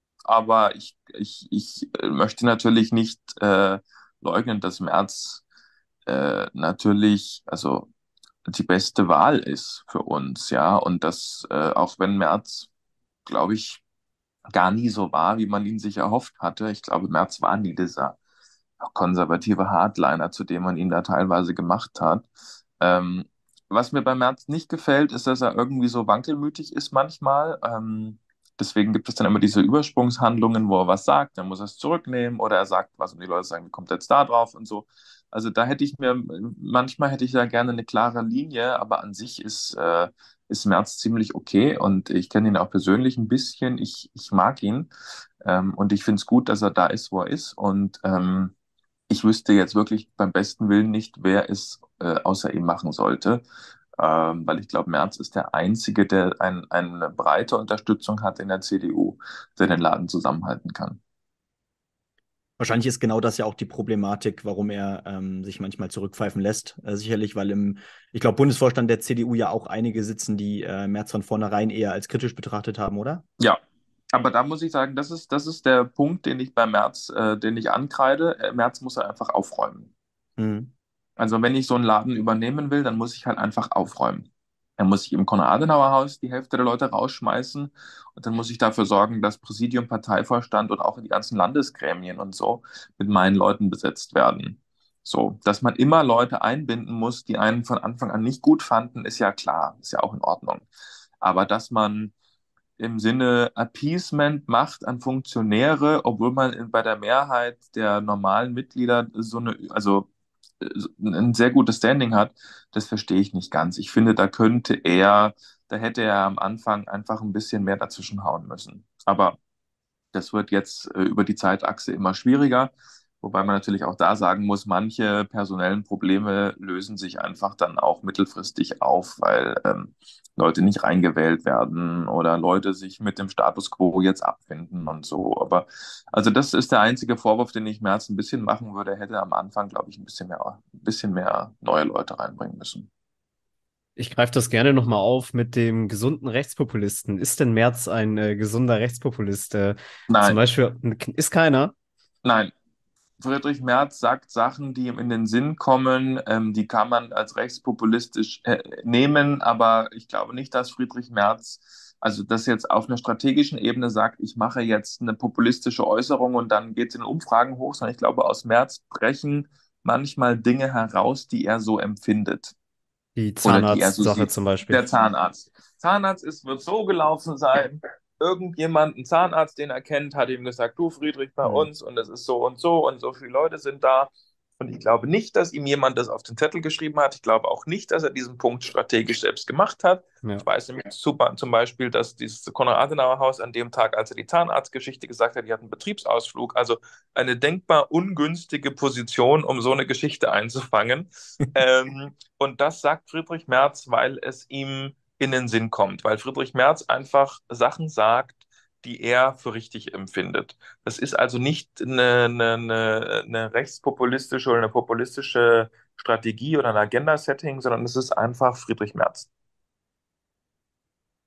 aber ich, ich, ich äh, möchte natürlich nicht äh, leugnen, dass Merz äh, natürlich also die beste Wahl ist für uns, ja. Und dass äh, auch wenn Merz, glaube ich, gar nie so war, wie man ihn sich erhofft hatte. Ich glaube, Merz war nie dieser konservative Hardliner, zu dem man ihn da teilweise gemacht hat. Ähm, was mir bei Merz nicht gefällt, ist, dass er irgendwie so wankelmütig ist manchmal. Ähm, deswegen gibt es dann immer diese Übersprungshandlungen, wo er was sagt, dann muss er es zurücknehmen oder er sagt was und die Leute sagen, wie kommt er jetzt da drauf und so. Also da hätte ich mir, manchmal hätte ich da gerne eine klare Linie, aber an sich ist, äh, ist Merz ziemlich okay und ich kenne ihn auch persönlich ein bisschen. Ich, ich mag ihn ähm, und ich finde es gut, dass er da ist, wo er ist und ähm, ich wüsste jetzt wirklich beim besten Willen nicht, wer es äh, außer ihm machen sollte, ähm, weil ich glaube, Merz ist der Einzige, der ein, eine breite Unterstützung hat in der C D U, der den Laden zusammenhalten kann. Wahrscheinlich ist genau das ja auch die Problematik, warum er ähm, sich manchmal zurückpfeifen lässt. Äh, sicherlich, weil im, ich glaube, Bundesvorstand der C D U ja auch einige sitzen, die äh, Merz von vornherein eher als kritisch betrachtet haben, oder? Ja, aber da muss ich sagen, das ist, das ist der Punkt, den ich bei Merz, äh, den ich ankreide. Äh, Merz muss er einfach aufräumen. Mhm. Also wenn ich so einen Laden übernehmen will, dann muss ich halt einfach aufräumen. Dann muss ich im Konrad-Adenauer-Haus die Hälfte der Leute rausschmeißen und dann muss ich dafür sorgen, dass Präsidium, Parteivorstand und auch die ganzen Landesgremien und so mit meinen Leuten besetzt werden. So, dass man immer Leute einbinden muss, die einen von Anfang an nicht gut fanden, ist ja klar, ist ja auch in Ordnung. Aber dass man im Sinne Appeasement macht an Funktionäre, obwohl man in, bei der Mehrheit der normalen Mitglieder so eine, also äh, ein sehr gutes Standing hat, das verstehe ich nicht ganz. Ich finde, da könnte er, da hätte er am Anfang einfach ein bisschen mehr dazwischen hauen müssen. Aber das wird jetzt äh, über die Zeitachse immer schwieriger, wobei man natürlich auch da sagen muss, manche personellen Probleme lösen sich einfach dann auch mittelfristig auf, weil ähm, Leute nicht reingewählt werden oder Leute sich mit dem Status quo jetzt abfinden und so. Aber also das ist der einzige Vorwurf, den ich Merz ein bisschen machen würde. Er hätte am Anfang, glaube ich, ein bisschen mehr, ein bisschen mehr neue Leute reinbringen müssen. Ich greife das gerne nochmal auf mit dem gesunden Rechtspopulisten. Ist denn Merz ein äh, gesunder Rechtspopulist? Äh, zum Nein, Beispiel ist keiner. nein. Friedrich Merz sagt Sachen, die ihm in den Sinn kommen, ähm, die kann man als rechtspopulistisch äh, nehmen, aber ich glaube nicht, dass Friedrich Merz, also das jetzt auf einer strategischen Ebene sagt, ich mache jetzt eine populistische Äußerung und dann geht es in Umfragen hoch, sondern ich glaube, aus Merz brechen manchmal Dinge heraus, die er so empfindet Die oder die er so Zahnarztsache sieht. zum Beispiel. Der Zahnarzt. Zahnarzt ist, wird so gelaufen sein. Irgendjemand, ein Zahnarzt, den er kennt, hat ihm gesagt, du Friedrich, bei Hm. uns und es ist so und so und so viele Leute sind da. Und ich glaube nicht, dass ihm jemand das auf den Zettel geschrieben hat. Ich glaube auch nicht, dass er diesen Punkt strategisch selbst gemacht hat. Ja. Ich weiß nämlich super, zum Beispiel, dass dieses Konrad-Adenauer-Haus an dem Tag, als er die Zahnarztgeschichte gesagt hat, die hatten einen Betriebsausflug, also eine denkbar ungünstige Position, um so eine Geschichte einzufangen. Ähm, und das sagt Friedrich Merz, weil es ihm in den Sinn kommt, weil Friedrich Merz einfach Sachen sagt, die er für richtig empfindet. Das ist also nicht eine, eine, eine, eine rechtspopulistische oder eine populistische Strategie oder ein Agenda-Setting, sondern es ist einfach Friedrich Merz.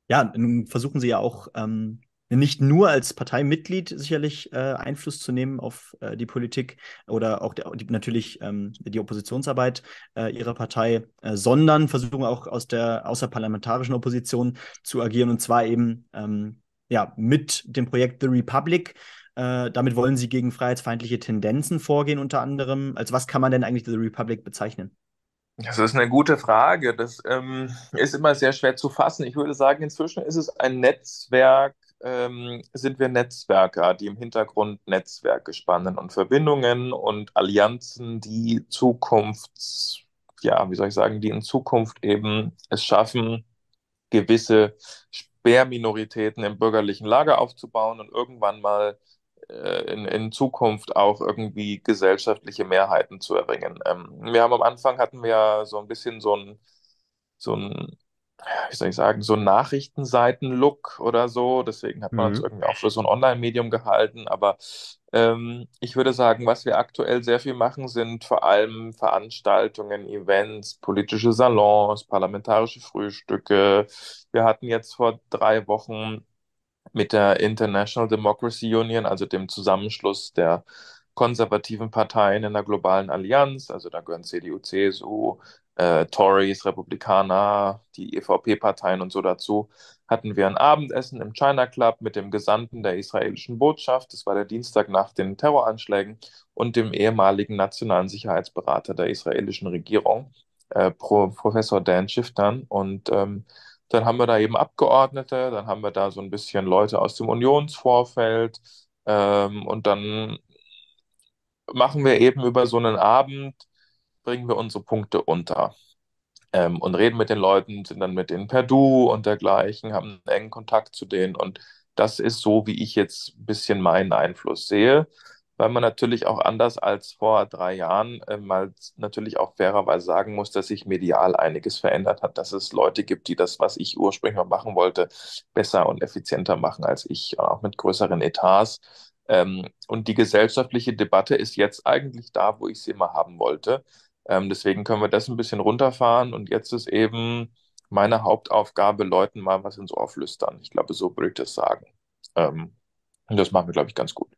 Ja, nun versuchen sie ja auch ähm, nicht nur als Parteimitglied sicherlich äh, Einfluss zu nehmen auf äh, die Politik oder auch der, die, natürlich ähm, die Oppositionsarbeit äh, ihrer Partei, äh, sondern versuchen auch aus der außerparlamentarischen Opposition zu agieren und zwar eben ähm, ja, mit dem Projekt The Republic. Äh, damit wollen sie gegen freiheitsfeindliche Tendenzen vorgehen, unter anderem. Als was kann man denn eigentlich The Republic bezeichnen? Das ist eine gute Frage. Das ähm, ist immer sehr schwer zu fassen. Ich würde sagen, inzwischen ist es ein Netzwerk, ähm, sind wir Netzwerker, die im Hintergrund Netzwerke spannen und Verbindungen und Allianzen, die Zukunfts, ja, wie soll ich sagen, die in Zukunft eben es schaffen, gewisse Sperrminoritäten im bürgerlichen Lager aufzubauen und irgendwann mal äh, in, in Zukunft auch irgendwie gesellschaftliche Mehrheiten zu erringen. Ähm, wir haben am Anfang hatten wir so ein bisschen so ein, so ein, wie soll ich sagen, so ein Nachrichtenseiten-Look oder so. Deswegen hat man uns Mhm. irgendwie auch für so ein Online-Medium gehalten. Aber ähm, ich würde sagen, was wir aktuell sehr viel machen, sind vor allem Veranstaltungen, Events, politische Salons, parlamentarische Frühstücke. Wir hatten jetzt vor drei Wochen mit der International Democracy Union, also dem Zusammenschluss der konservativen Parteien in der globalen Allianz, also da gehören C D U, C S U, äh, Tories, Republikaner, die E V P-Parteien und so dazu, hatten wir ein Abendessen im China Club mit dem Gesandten der israelischen Botschaft. Das war der Dienstag nach den Terroranschlägen und dem ehemaligen nationalen Sicherheitsberater der israelischen Regierung, äh, Pro Professor Dan Schifftan. Und ähm, dann haben wir da eben Abgeordnete, dann haben wir da so ein bisschen Leute aus dem Unionsvorfeld, ähm, und dann machen wir eben über so einen Abend, bringen wir unsere Punkte unter, ähm, und reden mit den Leuten, sind dann mit denen per Du und dergleichen, haben einen engen Kontakt zu denen. Und das ist so, wie ich jetzt ein bisschen meinen Einfluss sehe, weil man natürlich auch anders als vor drei Jahren äh, mal natürlich auch fairerweise sagen muss, dass sich medial einiges verändert hat, dass es Leute gibt, die das, was ich ursprünglich mal machen wollte, besser und effizienter machen als ich, auch mit größeren Etats. Ähm, und die gesellschaftliche Debatte ist jetzt eigentlich da, wo ich sie immer haben wollte. Ähm, deswegen können wir das ein bisschen runterfahren und jetzt ist eben meine Hauptaufgabe, Leuten mal was ins Ohr flüstern. Ich glaube, so würde ich das sagen. Ähm, und das machen wir, glaube ich, ganz gut.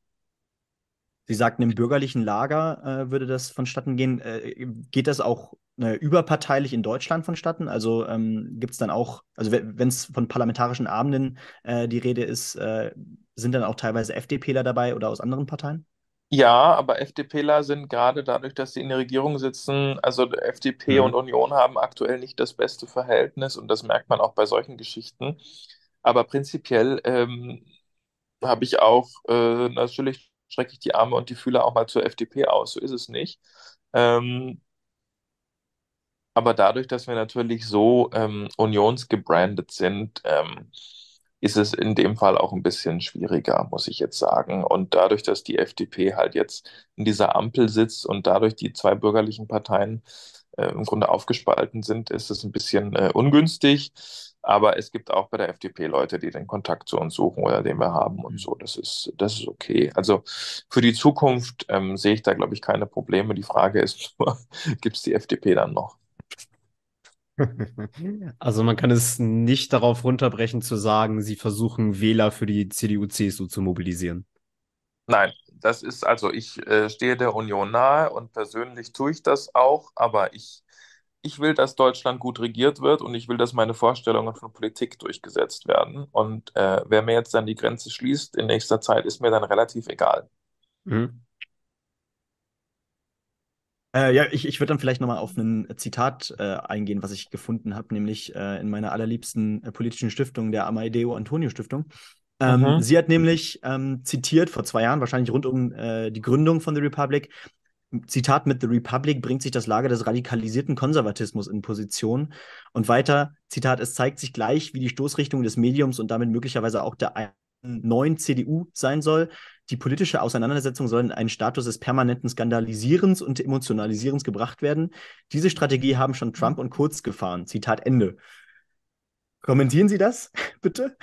Sie sagten, im bürgerlichen Lager äh, würde das vonstatten gehen. Äh, geht das auch äh, überparteilich in Deutschland vonstatten? Also ähm, gibt es dann auch, also wenn es von parlamentarischen Abenden äh, die Rede ist, äh, sind dann auch teilweise FDPler dabei oder aus anderen Parteien? Ja, aber FDPler sind gerade dadurch, dass sie in der Regierung sitzen, also F D P und Mhm. Union haben aktuell nicht das beste Verhältnis und das merkt man auch bei solchen Geschichten. Aber prinzipiell ähm, habe ich auch, äh, natürlich strecke ich die Arme und die Fühler auch mal zur F D P aus, so ist es nicht. Ähm, Aber dadurch, dass wir natürlich so ähm, unionsgebrandet sind, ähm, ist es in dem Fall auch ein bisschen schwieriger, muss ich jetzt sagen. Und dadurch, dass die F D P halt jetzt in dieser Ampel sitzt und dadurch die zwei bürgerlichen Parteien äh, im Grunde aufgespalten sind, ist es ein bisschen äh, ungünstig. Aber es gibt auch bei der F D P Leute, die den Kontakt zu uns suchen oder den wir haben und so. Das ist, das ist okay. Also für die Zukunft ähm, sehe ich da, glaube ich, keine Probleme. Die Frage ist nur, gibt es die F D P dann noch? Also man kann es nicht darauf runterbrechen zu sagen, sie versuchen Wähler für die C D U, C S U zu mobilisieren. Nein, das ist also, ich äh, stehe der Union nahe und persönlich tue ich das auch, aber ich, ich will, dass Deutschland gut regiert wird und ich will, dass meine Vorstellungen von Politik durchgesetzt werden. Und äh, wer mir jetzt dann die Grenze schließt in nächster Zeit, ist mir dann relativ egal. Mhm. Äh, ja, ich, ich würde dann vielleicht nochmal auf ein Zitat äh, eingehen, was ich gefunden habe, nämlich äh, in meiner allerliebsten äh, politischen Stiftung, der Amadeo Antonio Stiftung. Ähm, Mhm. sie hat nämlich ähm, zitiert vor zwei Jahren, wahrscheinlich rund um äh, die Gründung von The Republic, Zitat: Mit The Republic bringt sich das Lager des radikalisierten Konservatismus in Position. Und weiter, Zitat: Es zeigt sich gleich, wie die Stoßrichtung des Mediums und damit möglicherweise auch der ein- neuen C D U sein soll. Die politische Auseinandersetzung soll in einen Status des permanenten Skandalisierens und Emotionalisierens gebracht werden. Diese Strategie haben schon Trump und Kurz gefahren. Zitat Ende. Kommentieren Sie das, bitte?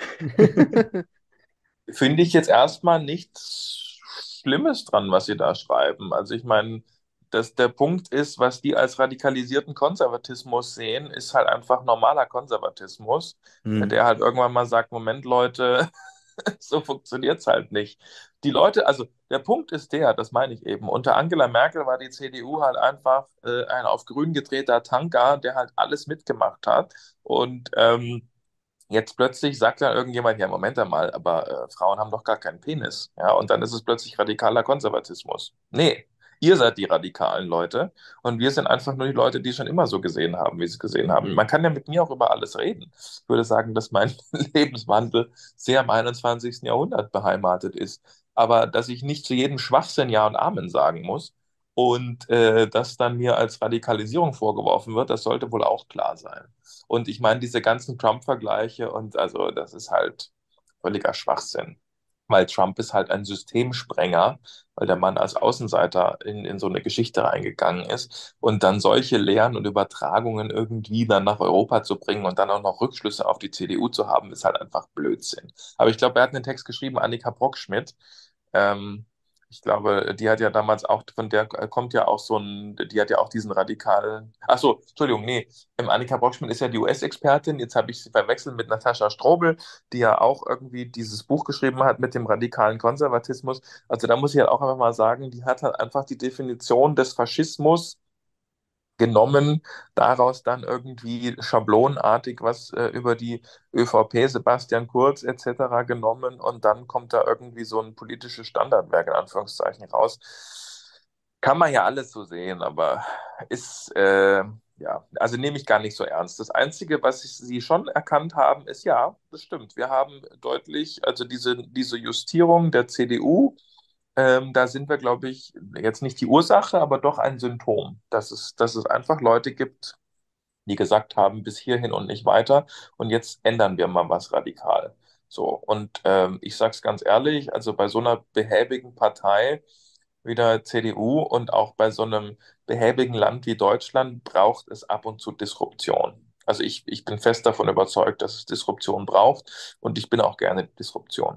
Finde ich jetzt erstmal nichts Schlimmes dran, was Sie da schreiben. Also ich meine, dass der Punkt ist, was die als radikalisierten Konservatismus sehen, ist halt einfach normaler Konservatismus, Hm. der halt irgendwann mal sagt, Moment, Leute, so funktioniert es halt nicht. Die Leute, also der Punkt ist der, das meine ich eben, unter Angela Merkel war die C D U halt einfach äh, ein auf grün gedrehter Tanker, der halt alles mitgemacht hat. Und ähm, jetzt plötzlich sagt dann irgendjemand, ja, Moment einmal, aber äh, Frauen haben doch gar keinen Penis. Ja, und dann ist es plötzlich radikaler Konservatismus. Nee, ihr seid die radikalen Leute und wir sind einfach nur die Leute, die schon immer so gesehen haben, wie sie es gesehen haben. Man kann ja mit mir auch über alles reden. Ich würde sagen, dass mein Lebenswandel sehr im einundzwanzigsten. Jahrhundert beheimatet ist. Aber dass ich nicht zu jedem Schwachsinn Ja und Amen sagen muss und äh, das dann mir als Radikalisierung vorgeworfen wird, das sollte wohl auch klar sein. Und ich meine, diese ganzen Trump-Vergleiche und also das ist halt völliger Schwachsinn. Weil Trump ist halt ein Systemsprenger, weil der Mann als Außenseiter in, in so eine Geschichte reingegangen ist. Und dann solche Lehren und Übertragungen irgendwie dann nach Europa zu bringen und dann auch noch Rückschlüsse auf die C D U zu haben, ist halt einfach Blödsinn. Aber ich glaube, er hat einen Text geschrieben, Annika Brockschmidt. Ähm, Ich glaube, die hat ja damals auch, von der kommt ja auch so ein, die hat ja auch diesen radikalen, ach so, Entschuldigung, nee, ähm, Annika Brockschmidt ist ja die U S-Expertin, jetzt habe ich sie verwechselt mit Natascha Strobel, die ja auch irgendwie dieses Buch geschrieben hat mit dem radikalen Konservatismus. Also da muss ich halt auch einfach mal sagen, die hat halt einfach die Definition des Faschismus genommen, daraus dann irgendwie schablonartig was äh, über die ÖVP, Sebastian Kurz et cetera genommen und dann kommt da irgendwie so ein politisches Standardwerk in Anführungszeichen raus. Kann man ja alles so sehen, aber ist, äh, ja, also nehme ich gar nicht so ernst. Das Einzige, was ich, Sie schon erkannt haben, ist ja, das stimmt. Wir haben deutlich, also diese, diese Justierung der C D U, ähm, da sind wir, glaube ich, jetzt nicht die Ursache, aber doch ein Symptom, dass es, dass es einfach Leute gibt, die gesagt haben, bis hierhin und nicht weiter. Und jetzt ändern wir mal was radikal. So, und ähm, ich sage es ganz ehrlich, also bei so einer behäbigen Partei wie der C D U und auch bei so einem behäbigen Land wie Deutschland braucht es ab und zu Disruption. Also ich, ich bin fest davon überzeugt, dass es Disruption braucht und ich bin auch gerne Disruption.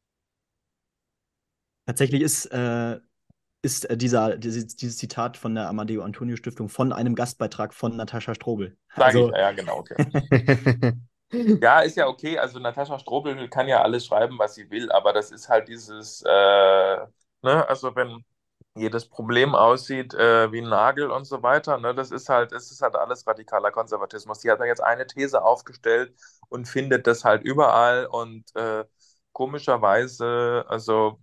Tatsächlich ist, äh, ist äh, dieser, dieses, dieses Zitat von der Amadeo Antonio Stiftung von einem Gastbeitrag von Natascha Strobel. Sage ich, Also, ja, genau, okay. Ja, ist ja okay. Also Natascha Strobel kann ja alles schreiben, was sie will, aber das ist halt dieses, äh, ne, also wenn jedes Problem aussieht äh, wie ein Nagel und so weiter, ne, das ist halt, es ist halt alles radikaler Konservatismus. Die hat da jetzt eine These aufgestellt und findet das halt überall und äh, komischerweise, also,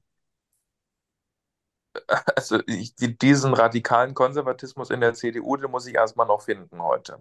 also ich, die, diesen radikalen Konservatismus in der C D U, den muss ich erstmal noch finden heute.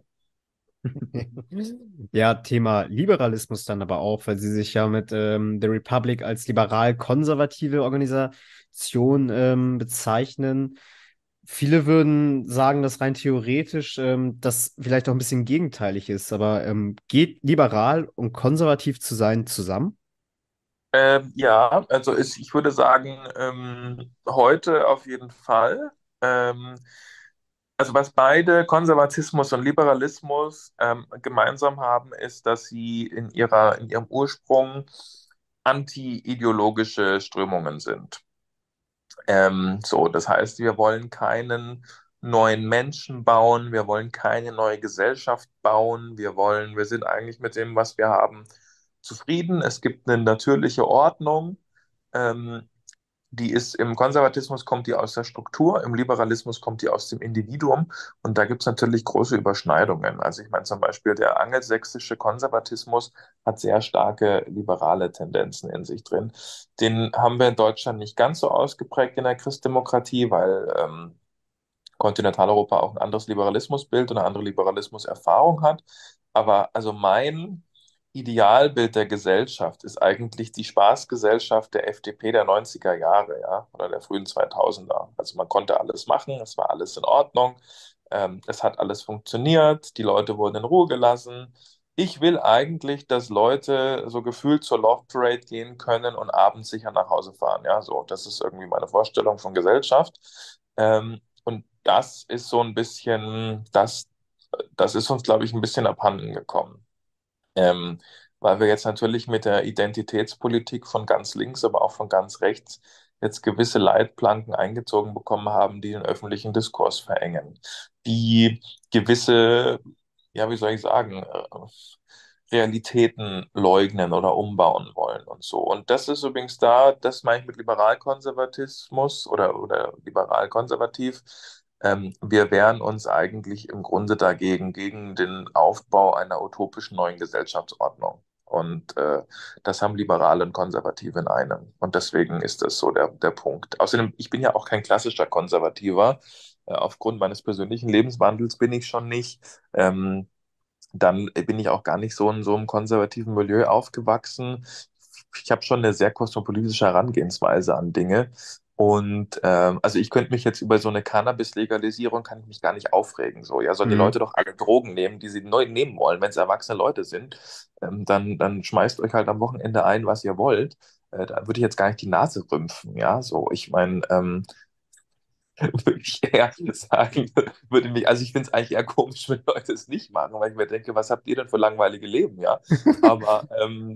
Ja, Thema Liberalismus dann aber auch, weil sie sich ja mit ähm, The Republic als liberal-konservative Organisation ähm, bezeichnen. Viele würden sagen, dass rein theoretisch ähm, das vielleicht auch ein bisschen gegenteilig ist, aber ähm, geht liberal und konservativ zu sein zusammen? Ähm, ja, also ist, ich würde sagen, ähm, heute auf jeden Fall. Ähm, also was beide, Konservatismus und Liberalismus, ähm, gemeinsam haben, ist, dass sie in ihrer, in ihrem Ursprung anti-ideologische Strömungen sind. Ähm, so, das heißt, wir wollen keinen neuen Menschen bauen, wir wollen keine neue Gesellschaft bauen, wir wollen, wir sind eigentlich mit dem, was wir haben, zufrieden. Es gibt eine natürliche Ordnung. Ähm, Die ist im Konservatismus kommt die aus der Struktur, im Liberalismus kommt die aus dem Individuum und da gibt es natürlich große Überschneidungen. Also ich meine zum Beispiel der angelsächsische Konservatismus hat sehr starke liberale Tendenzen in sich drin. Den haben wir in Deutschland nicht ganz so ausgeprägt in der Christdemokratie, weil ähm, Kontinentaleuropa auch ein anderes Liberalismusbild und eine andere Liberalismuserfahrung hat. Aber also mein Idealbild der Gesellschaft ist eigentlich die Spaßgesellschaft der F D P der neunziger Jahre, ja, oder der frühen zweitausender. Also man konnte alles machen, es war alles in Ordnung, ähm, es hat alles funktioniert, die Leute wurden in Ruhe gelassen. Ich will eigentlich, dass Leute so gefühlt zur Love Parade gehen können und abends sicher nach Hause fahren. Ja, so, das ist irgendwie meine Vorstellung von Gesellschaft. Ähm, und das ist so ein bisschen, das, das ist uns, glaube ich, ein bisschen abhanden gekommen. Ähm, Weil wir jetzt natürlich mit der Identitätspolitik von ganz links, aber auch von ganz rechts jetzt gewisse Leitplanken eingezogen bekommen haben, die den öffentlichen Diskurs verengen, die gewisse, ja, wie soll ich sagen, äh, Realitäten leugnen oder umbauen wollen und so. Und das ist übrigens da, das meine ich mit Liberalkonservatismus oder, oder liberal-konservativ. Ähm, wir wehren uns eigentlich im Grunde dagegen, gegen den Aufbau einer utopischen neuen Gesellschaftsordnung. Und äh, das haben Liberale und Konservative in einem. Und deswegen ist das so der, der Punkt. Außerdem, ich bin ja auch kein klassischer Konservativer. Äh, aufgrund meines persönlichen Lebenswandels bin ich schon nicht. Ähm, Dann bin ich auch gar nicht so in so einem konservativen Milieu aufgewachsen. Ich habe schon eine sehr kosmopolitische Herangehensweise an Dinge. Und ähm, also ich könnte mich jetzt über so eine Cannabis-Legalisierung kann ich mich gar nicht aufregen. So, ja, sollen die Leute Mhm. doch alle Drogen nehmen, die sie neu nehmen wollen. Wenn es erwachsene Leute sind, ähm, dann, dann schmeißt euch halt am Wochenende ein, was ihr wollt. Äh, da würde ich jetzt gar nicht die Nase rümpfen. Ja, so, ich meine, ähm, würde ich eher sagen, würde mich, also ich finde es eigentlich eher komisch, wenn Leute es nicht machen, weil ich mir denke, was habt ihr denn für langweilige Leben, ja? Aber ähm,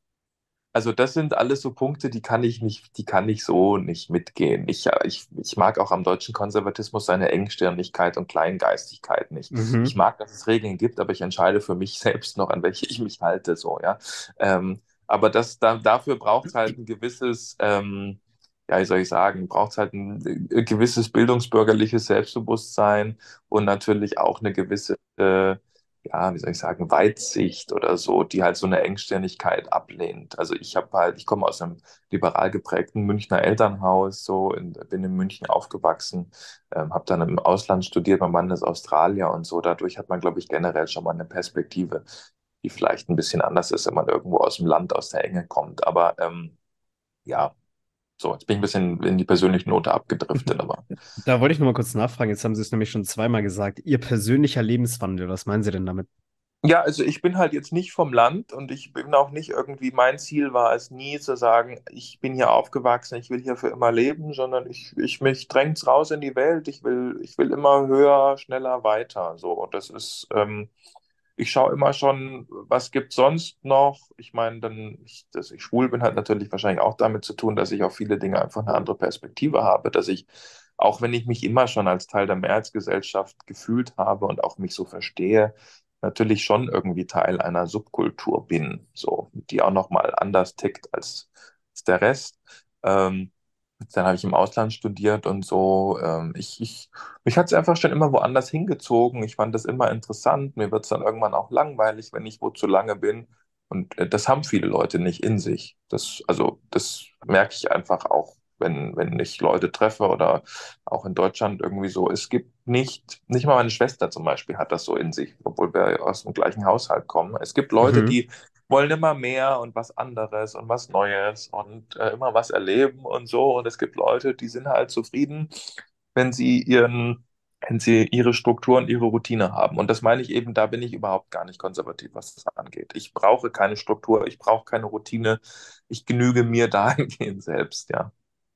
also das sind alles so Punkte, die kann ich nicht, die kann ich so nicht mitgehen. Ich, äh, ich, ich mag auch am deutschen Konservatismus seine Engstirnigkeit und Kleingeistigkeit nicht. Ich Mhm. mag, dass es Regeln gibt, aber ich entscheide für mich selbst noch, an welche ich mich halte, so, ja. Ähm, aber das, da, dafür braucht es halt ein gewisses, ähm, ja, wie soll ich sagen, braucht es halt ein, äh, gewisses bildungsbürgerliches Selbstbewusstsein und natürlich auch eine gewisse, äh, ja, wie soll ich sagen, Weitsicht oder so, die halt so eine Engstirnigkeit ablehnt. Also ich habe halt, ich komme aus einem liberal geprägten Münchner Elternhaus, so in, bin in München aufgewachsen, ähm, habe dann im Ausland studiert, mein Mann ist Australier und so. Dadurch hat man, glaube ich, generell schon mal eine Perspektive, die vielleicht ein bisschen anders ist, wenn man irgendwo aus dem Land, aus der Enge kommt. Aber ähm, ja, so, jetzt bin ich ein bisschen in die persönliche Note abgedriftet, aber Da wollte ich noch mal kurz nachfragen. Jetzt haben Sie es nämlich schon zweimal gesagt. Ihr persönlicher Lebenswandel, was meinen Sie denn damit? ja, also ich bin halt jetzt nicht vom Land und ich bin auch nicht irgendwie, mein Ziel war es nie zu sagen, ich bin hier aufgewachsen, ich will hier für immer leben, sondern ich, ich mich drängt's raus in die Welt, ich will, ich will immer höher, schneller, weiter. So, und das ist, ähm, ich schaue immer schon, was gibt's sonst noch? Ich meine, dann, ich, dass ich schwul bin, hat natürlich wahrscheinlich auch damit zu tun, dass ich auf viele Dinge einfach eine andere Perspektive habe, dass ich, auch wenn ich mich immer schon als Teil der Mehrheitsgesellschaft gefühlt habe und auch mich so verstehe, natürlich schon irgendwie Teil einer Subkultur bin, so, die auch nochmal anders tickt als, als der Rest. Ähm, Dann habe ich im Ausland studiert und so. Ähm, ich, ich, mich hat es einfach schon immer woanders hingezogen. Ich fand das immer interessant. Mir wird es dann irgendwann auch langweilig, wenn ich wo zu lange bin. Und äh, das haben viele Leute nicht in sich. Das, also, das merke ich einfach auch, wenn, wenn ich Leute treffe oder auch in Deutschland irgendwie so. Es gibt nicht, nicht mal meine Schwester zum Beispiel hat das so in sich, obwohl wir aus dem gleichen Haushalt kommen. Es gibt Leute, Mhm. die wollen immer mehr und was anderes und was Neues und äh, immer was erleben und so. Und es gibt Leute, die sind halt zufrieden, wenn sie ihren, wenn sie ihre Struktur und ihre Routine haben. Und das meine ich eben, da bin ich überhaupt gar nicht konservativ, was das angeht. Ich brauche keine Struktur, ich brauche keine Routine. Ich genüge mir dahingehend selbst, ja.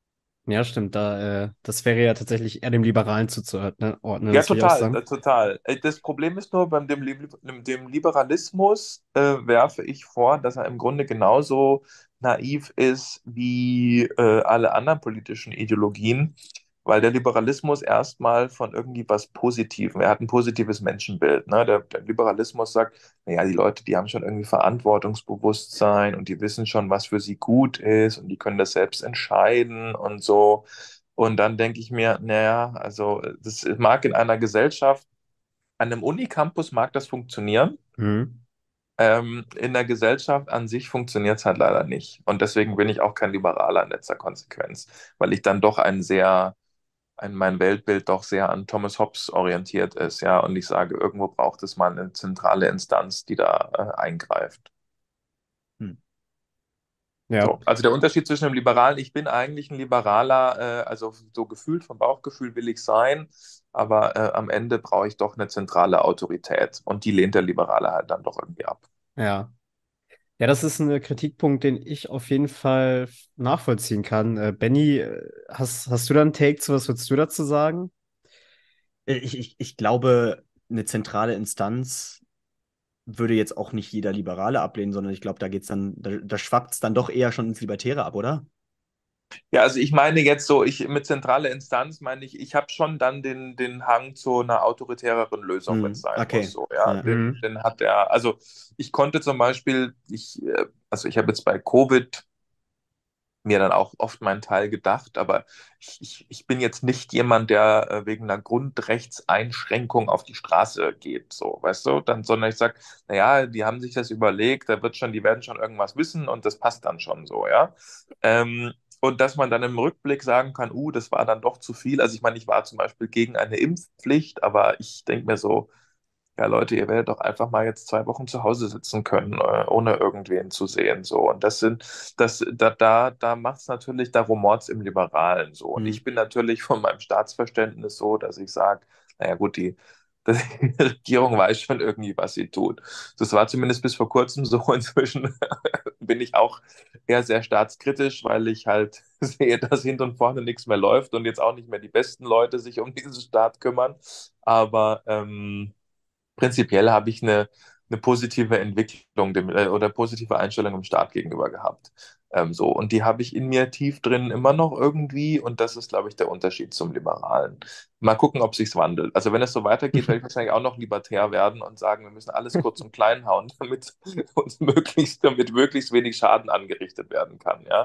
Ja, stimmt. Da, äh, das wäre ja tatsächlich eher dem Liberalen zuzuordnen, ordnen, Ja, das würde ich auch total, sagen. äh, total. Äh, Das Problem ist nur, beim dem, Li- dem Liberalismus äh, werfe ich vor, dass er im Grunde genauso naiv ist wie äh, alle anderen politischen Ideologien, weil der Liberalismus erstmal von irgendwie was Positivem, er hat ein positives Menschenbild. Ne? Der, der Liberalismus sagt, naja, die Leute, die haben schon irgendwie Verantwortungsbewusstsein und die wissen schon, was für sie gut ist und die können das selbst entscheiden und so. Und dann denke ich mir, naja, also das mag in einer Gesellschaft, an einem Unicampus mag das funktionieren. Mhm. Ähm, in der Gesellschaft an sich funktioniert es halt leider nicht. Und deswegen bin ich auch kein Liberaler in letzter Konsequenz, weil ich dann doch ein sehr, ein, mein Weltbild doch sehr an Thomas Hobbes orientiert ist, ja. Und ich sage, irgendwo braucht es mal eine zentrale Instanz, die da äh, eingreift. Hm. Ja. So, also der Unterschied zwischen einem Liberalen, ich bin eigentlich ein Liberaler, äh, also so gefühlt, vom Bauchgefühl will ich sein, aber äh, am Ende brauche ich doch eine zentrale Autorität und die lehnt der Liberale halt dann doch irgendwie ab. Ja. Ja, das ist ein äh, Kritikpunkt, den ich auf jeden Fall nachvollziehen kann. Äh, Benny, äh, hast, hast du da einen Take zu, was würdest du dazu sagen? Äh, Ich, ich, ich glaube, eine zentrale Instanz würde jetzt auch nicht jeder Liberale ablehnen, sondern ich glaube, da geht's dann, da, da schwappt es dann doch eher schon ins Libertäre ab, oder? Ja, also ich meine jetzt so, ich mit zentrale Instanz meine ich, ich habe schon dann den, den Hang zu einer autoritäreren Lösung, wenn es Hm, sein muss. okay. So, ja, Ja. den, Mhm. den hat er, also ich konnte zum Beispiel, ich, äh, also ich habe jetzt bei Covid mir dann auch oft meinen Teil gedacht, aber ich, ich, ich bin jetzt nicht jemand, der äh, wegen einer Grundrechtseinschränkung auf die Straße geht, so, weißt du, dann, sondern ich sage, naja, die haben sich das überlegt, da wird schon, die werden schon irgendwas wissen und das passt dann schon so, ja. Ähm, und dass man dann im Rückblick sagen kann, uh, das war dann doch zu viel. Also ich meine, ich war zum Beispiel gegen eine Impfpflicht, aber ich denke mir so, ja, Leute, ihr werdet doch einfach mal jetzt zwei Wochen zu Hause sitzen können, äh, ohne irgendwen zu sehen. So. Und das sind, das, da, da, da macht es natürlich, da rumort es im Liberalen so. Und Hm. ich bin natürlich von meinem Staatsverständnis so, dass ich sage, naja gut, die, die Regierung weiß schon irgendwie, was sie tut. Das war zumindest bis vor kurzem so. Inzwischen bin ich auch eher sehr staatskritisch, weil ich halt sehe, dass hinten und vorne nichts mehr läuft und jetzt auch nicht mehr die besten Leute sich um diesen Staat kümmern. Aber ähm, prinzipiell habe ich eine, eine positive Entwicklung dem, äh, oder positive Einstellung dem Staat gegenüber gehabt. Ähm, so. Und die habe ich in mir tief drin immer noch irgendwie. Und das ist, glaube ich, der Unterschied zum Liberalen. Mal gucken, ob sich's wandelt. Also wenn es so weitergeht, werde ich wahrscheinlich auch noch libertär werden und sagen, wir müssen alles kurz und klein hauen, damit uns möglichst, damit möglichst wenig Schaden angerichtet werden kann. Ja.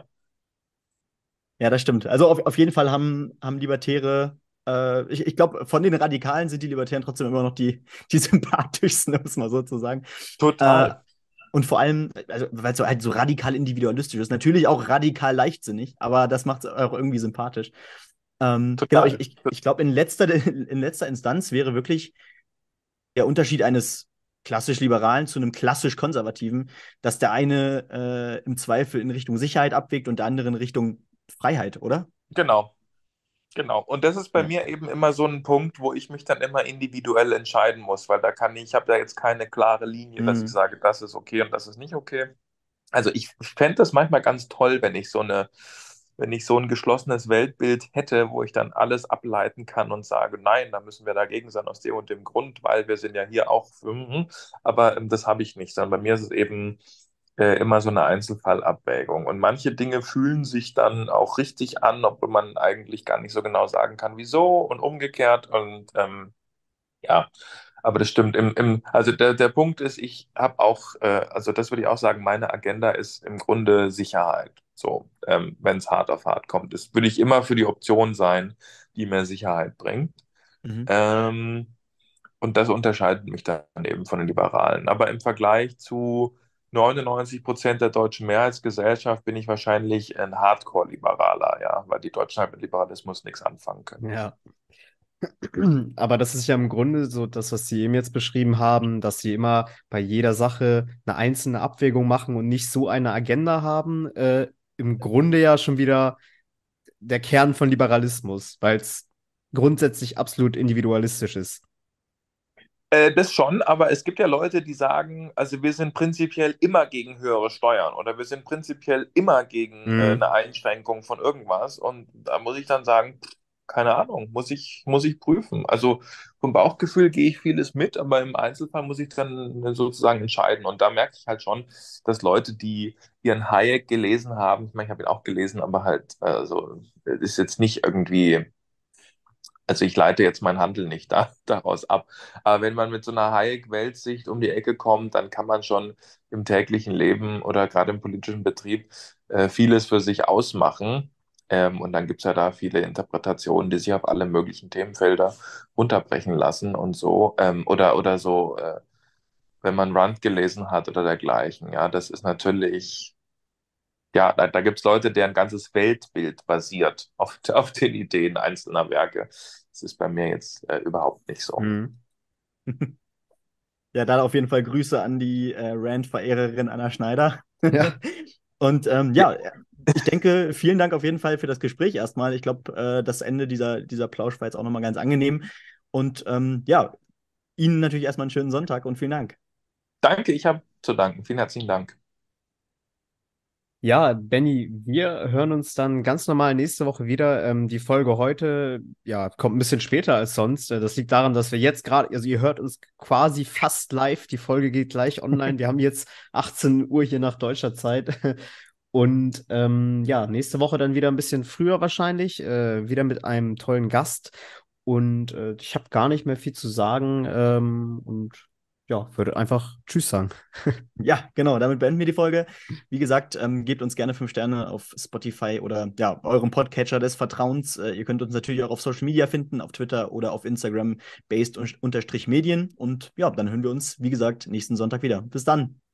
Ja, das stimmt. Also auf, auf jeden Fall haben, haben Libertäre, äh, ich, ich glaube, von den Radikalen sind die Libertären trotzdem immer noch die, die sympathischsten, um es mal so zu sagen. Äh, Total. und vor allem, also, weil es so halt so radikal individualistisch ist. Natürlich auch radikal leichtsinnig, aber das macht es auch irgendwie sympathisch. Ähm, genau, ich, Total. ich, ich glaube, in letzter, in letzter Instanz wäre wirklich der Unterschied eines klassisch Liberalen zu einem klassisch Konservativen, dass der eine äh, im Zweifel in Richtung Sicherheit abwägt und der andere in Richtung Freiheit, oder? Genau. Genau. Und das ist bei Ja. mir eben immer so ein Punkt, wo ich mich dann immer individuell entscheiden muss, weil da kann ich, ich habe da jetzt keine klare Linie, dass ich Mhm. sage, das ist okay und das ist nicht okay. Also ich fände das manchmal ganz toll, wenn ich so eine, wenn ich so ein geschlossenes Weltbild hätte, wo ich dann alles ableiten kann und sage, nein, da müssen wir dagegen sein aus dem und dem Grund, weil wir sind ja hier auch für, mhm. Aber ähm, das habe ich nicht, sondern bei mir ist es eben äh, immer so eine Einzelfallabwägung. Und manche Dinge fühlen sich dann auch richtig an, obwohl man eigentlich gar nicht so genau sagen kann, wieso und umgekehrt. Und ähm, ja, aber das stimmt. Im, im, also der, der Punkt ist, ich habe auch, äh, also das würde ich auch sagen, meine Agenda ist im Grunde Sicherheit. So, ähm, wenn es hart auf hart kommt, das würde ich immer für die Option sein, die mehr Sicherheit bringt. Mhm. Ähm, und das unterscheidet mich dann eben von den Liberalen. Aber im Vergleich zu neunundneunzig Prozent der deutschen Mehrheitsgesellschaft bin ich wahrscheinlich ein Hardcore-Liberaler, ja, weil die Deutschen halt mit Liberalismus nichts anfangen können. Ja. Aber das ist ja im Grunde so das, was Sie eben jetzt beschrieben haben, dass Sie immer bei jeder Sache eine einzelne Abwägung machen und nicht so eine Agenda haben. Äh, im Grunde ja schon wieder der Kern von Liberalismus, weil es grundsätzlich absolut individualistisch ist. Äh, das schon, aber es gibt ja Leute, die sagen, also wir sind prinzipiell immer gegen höhere Steuern oder wir sind prinzipiell immer gegen äh, Mhm. eine Einschränkung von irgendwas. Und da muss ich dann sagen, pff, keine Ahnung, muss ich, muss ich prüfen. Also vom Bauchgefühl gehe ich vieles mit, aber im Einzelfall muss ich dann sozusagen entscheiden. Und da merke ich halt schon, dass Leute, die ihren Hayek gelesen haben, ich meine, ich habe ihn auch gelesen, aber halt, also ist jetzt nicht irgendwie. Also ich leite jetzt mein Handeln nicht da, daraus ab. Aber wenn man mit so einer Hayek-Weltsicht um die Ecke kommt, dann kann man schon im täglichen Leben oder gerade im politischen Betrieb äh, vieles für sich ausmachen. Ähm, und dann gibt es ja da viele Interpretationen, die sich auf alle möglichen Themenfelder runterbrechen lassen und so. Ähm, oder, oder so, äh, wenn man Rand gelesen hat oder dergleichen. Ja, das ist natürlich ja, da, da gibt es Leute, deren ganzes Weltbild basiert auf, auf den Ideen einzelner Werke. Das ist bei mir jetzt äh, überhaupt nicht so. Mhm. Ja, da auf jeden Fall Grüße an die äh, Rand-Verehrerin Anna Schneider. Ja. Und ähm, Ja, ja, ich denke, vielen Dank auf jeden Fall für das Gespräch erstmal. Ich glaube, äh, das Ende dieser, dieser Plausch war jetzt auch nochmal ganz angenehm. Und ähm, ja, Ihnen natürlich erstmal einen schönen Sonntag und vielen Dank. danke, ich habe zu danken. Vielen herzlichen Dank. Ja, Benny, wir hören uns dann ganz normal nächste Woche wieder. Ähm, die Folge heute, ja, kommt ein bisschen später als sonst. Äh, Das liegt daran, dass wir jetzt gerade, also ihr hört uns quasi fast live. Die Folge geht gleich online. Wir haben jetzt achtzehn Uhr hier nach deutscher Zeit. Und ähm, ja, nächste Woche dann wieder ein bisschen früher wahrscheinlich, äh, wieder mit einem tollen Gast. Und äh, ich habe gar nicht mehr viel zu sagen ähm, und ja, würde einfach Tschüss sagen. Ja, genau, damit beenden wir die Folge. Wie gesagt, ähm, gebt uns gerne fünf Sterne auf Spotify oder ja, eurem Podcatcher des Vertrauens. Äh, ihr könnt uns natürlich auch auf Social Media finden, auf Twitter oder auf Instagram, based-medien. Und ja, dann hören wir uns, wie gesagt, nächsten Sonntag wieder. Bis dann.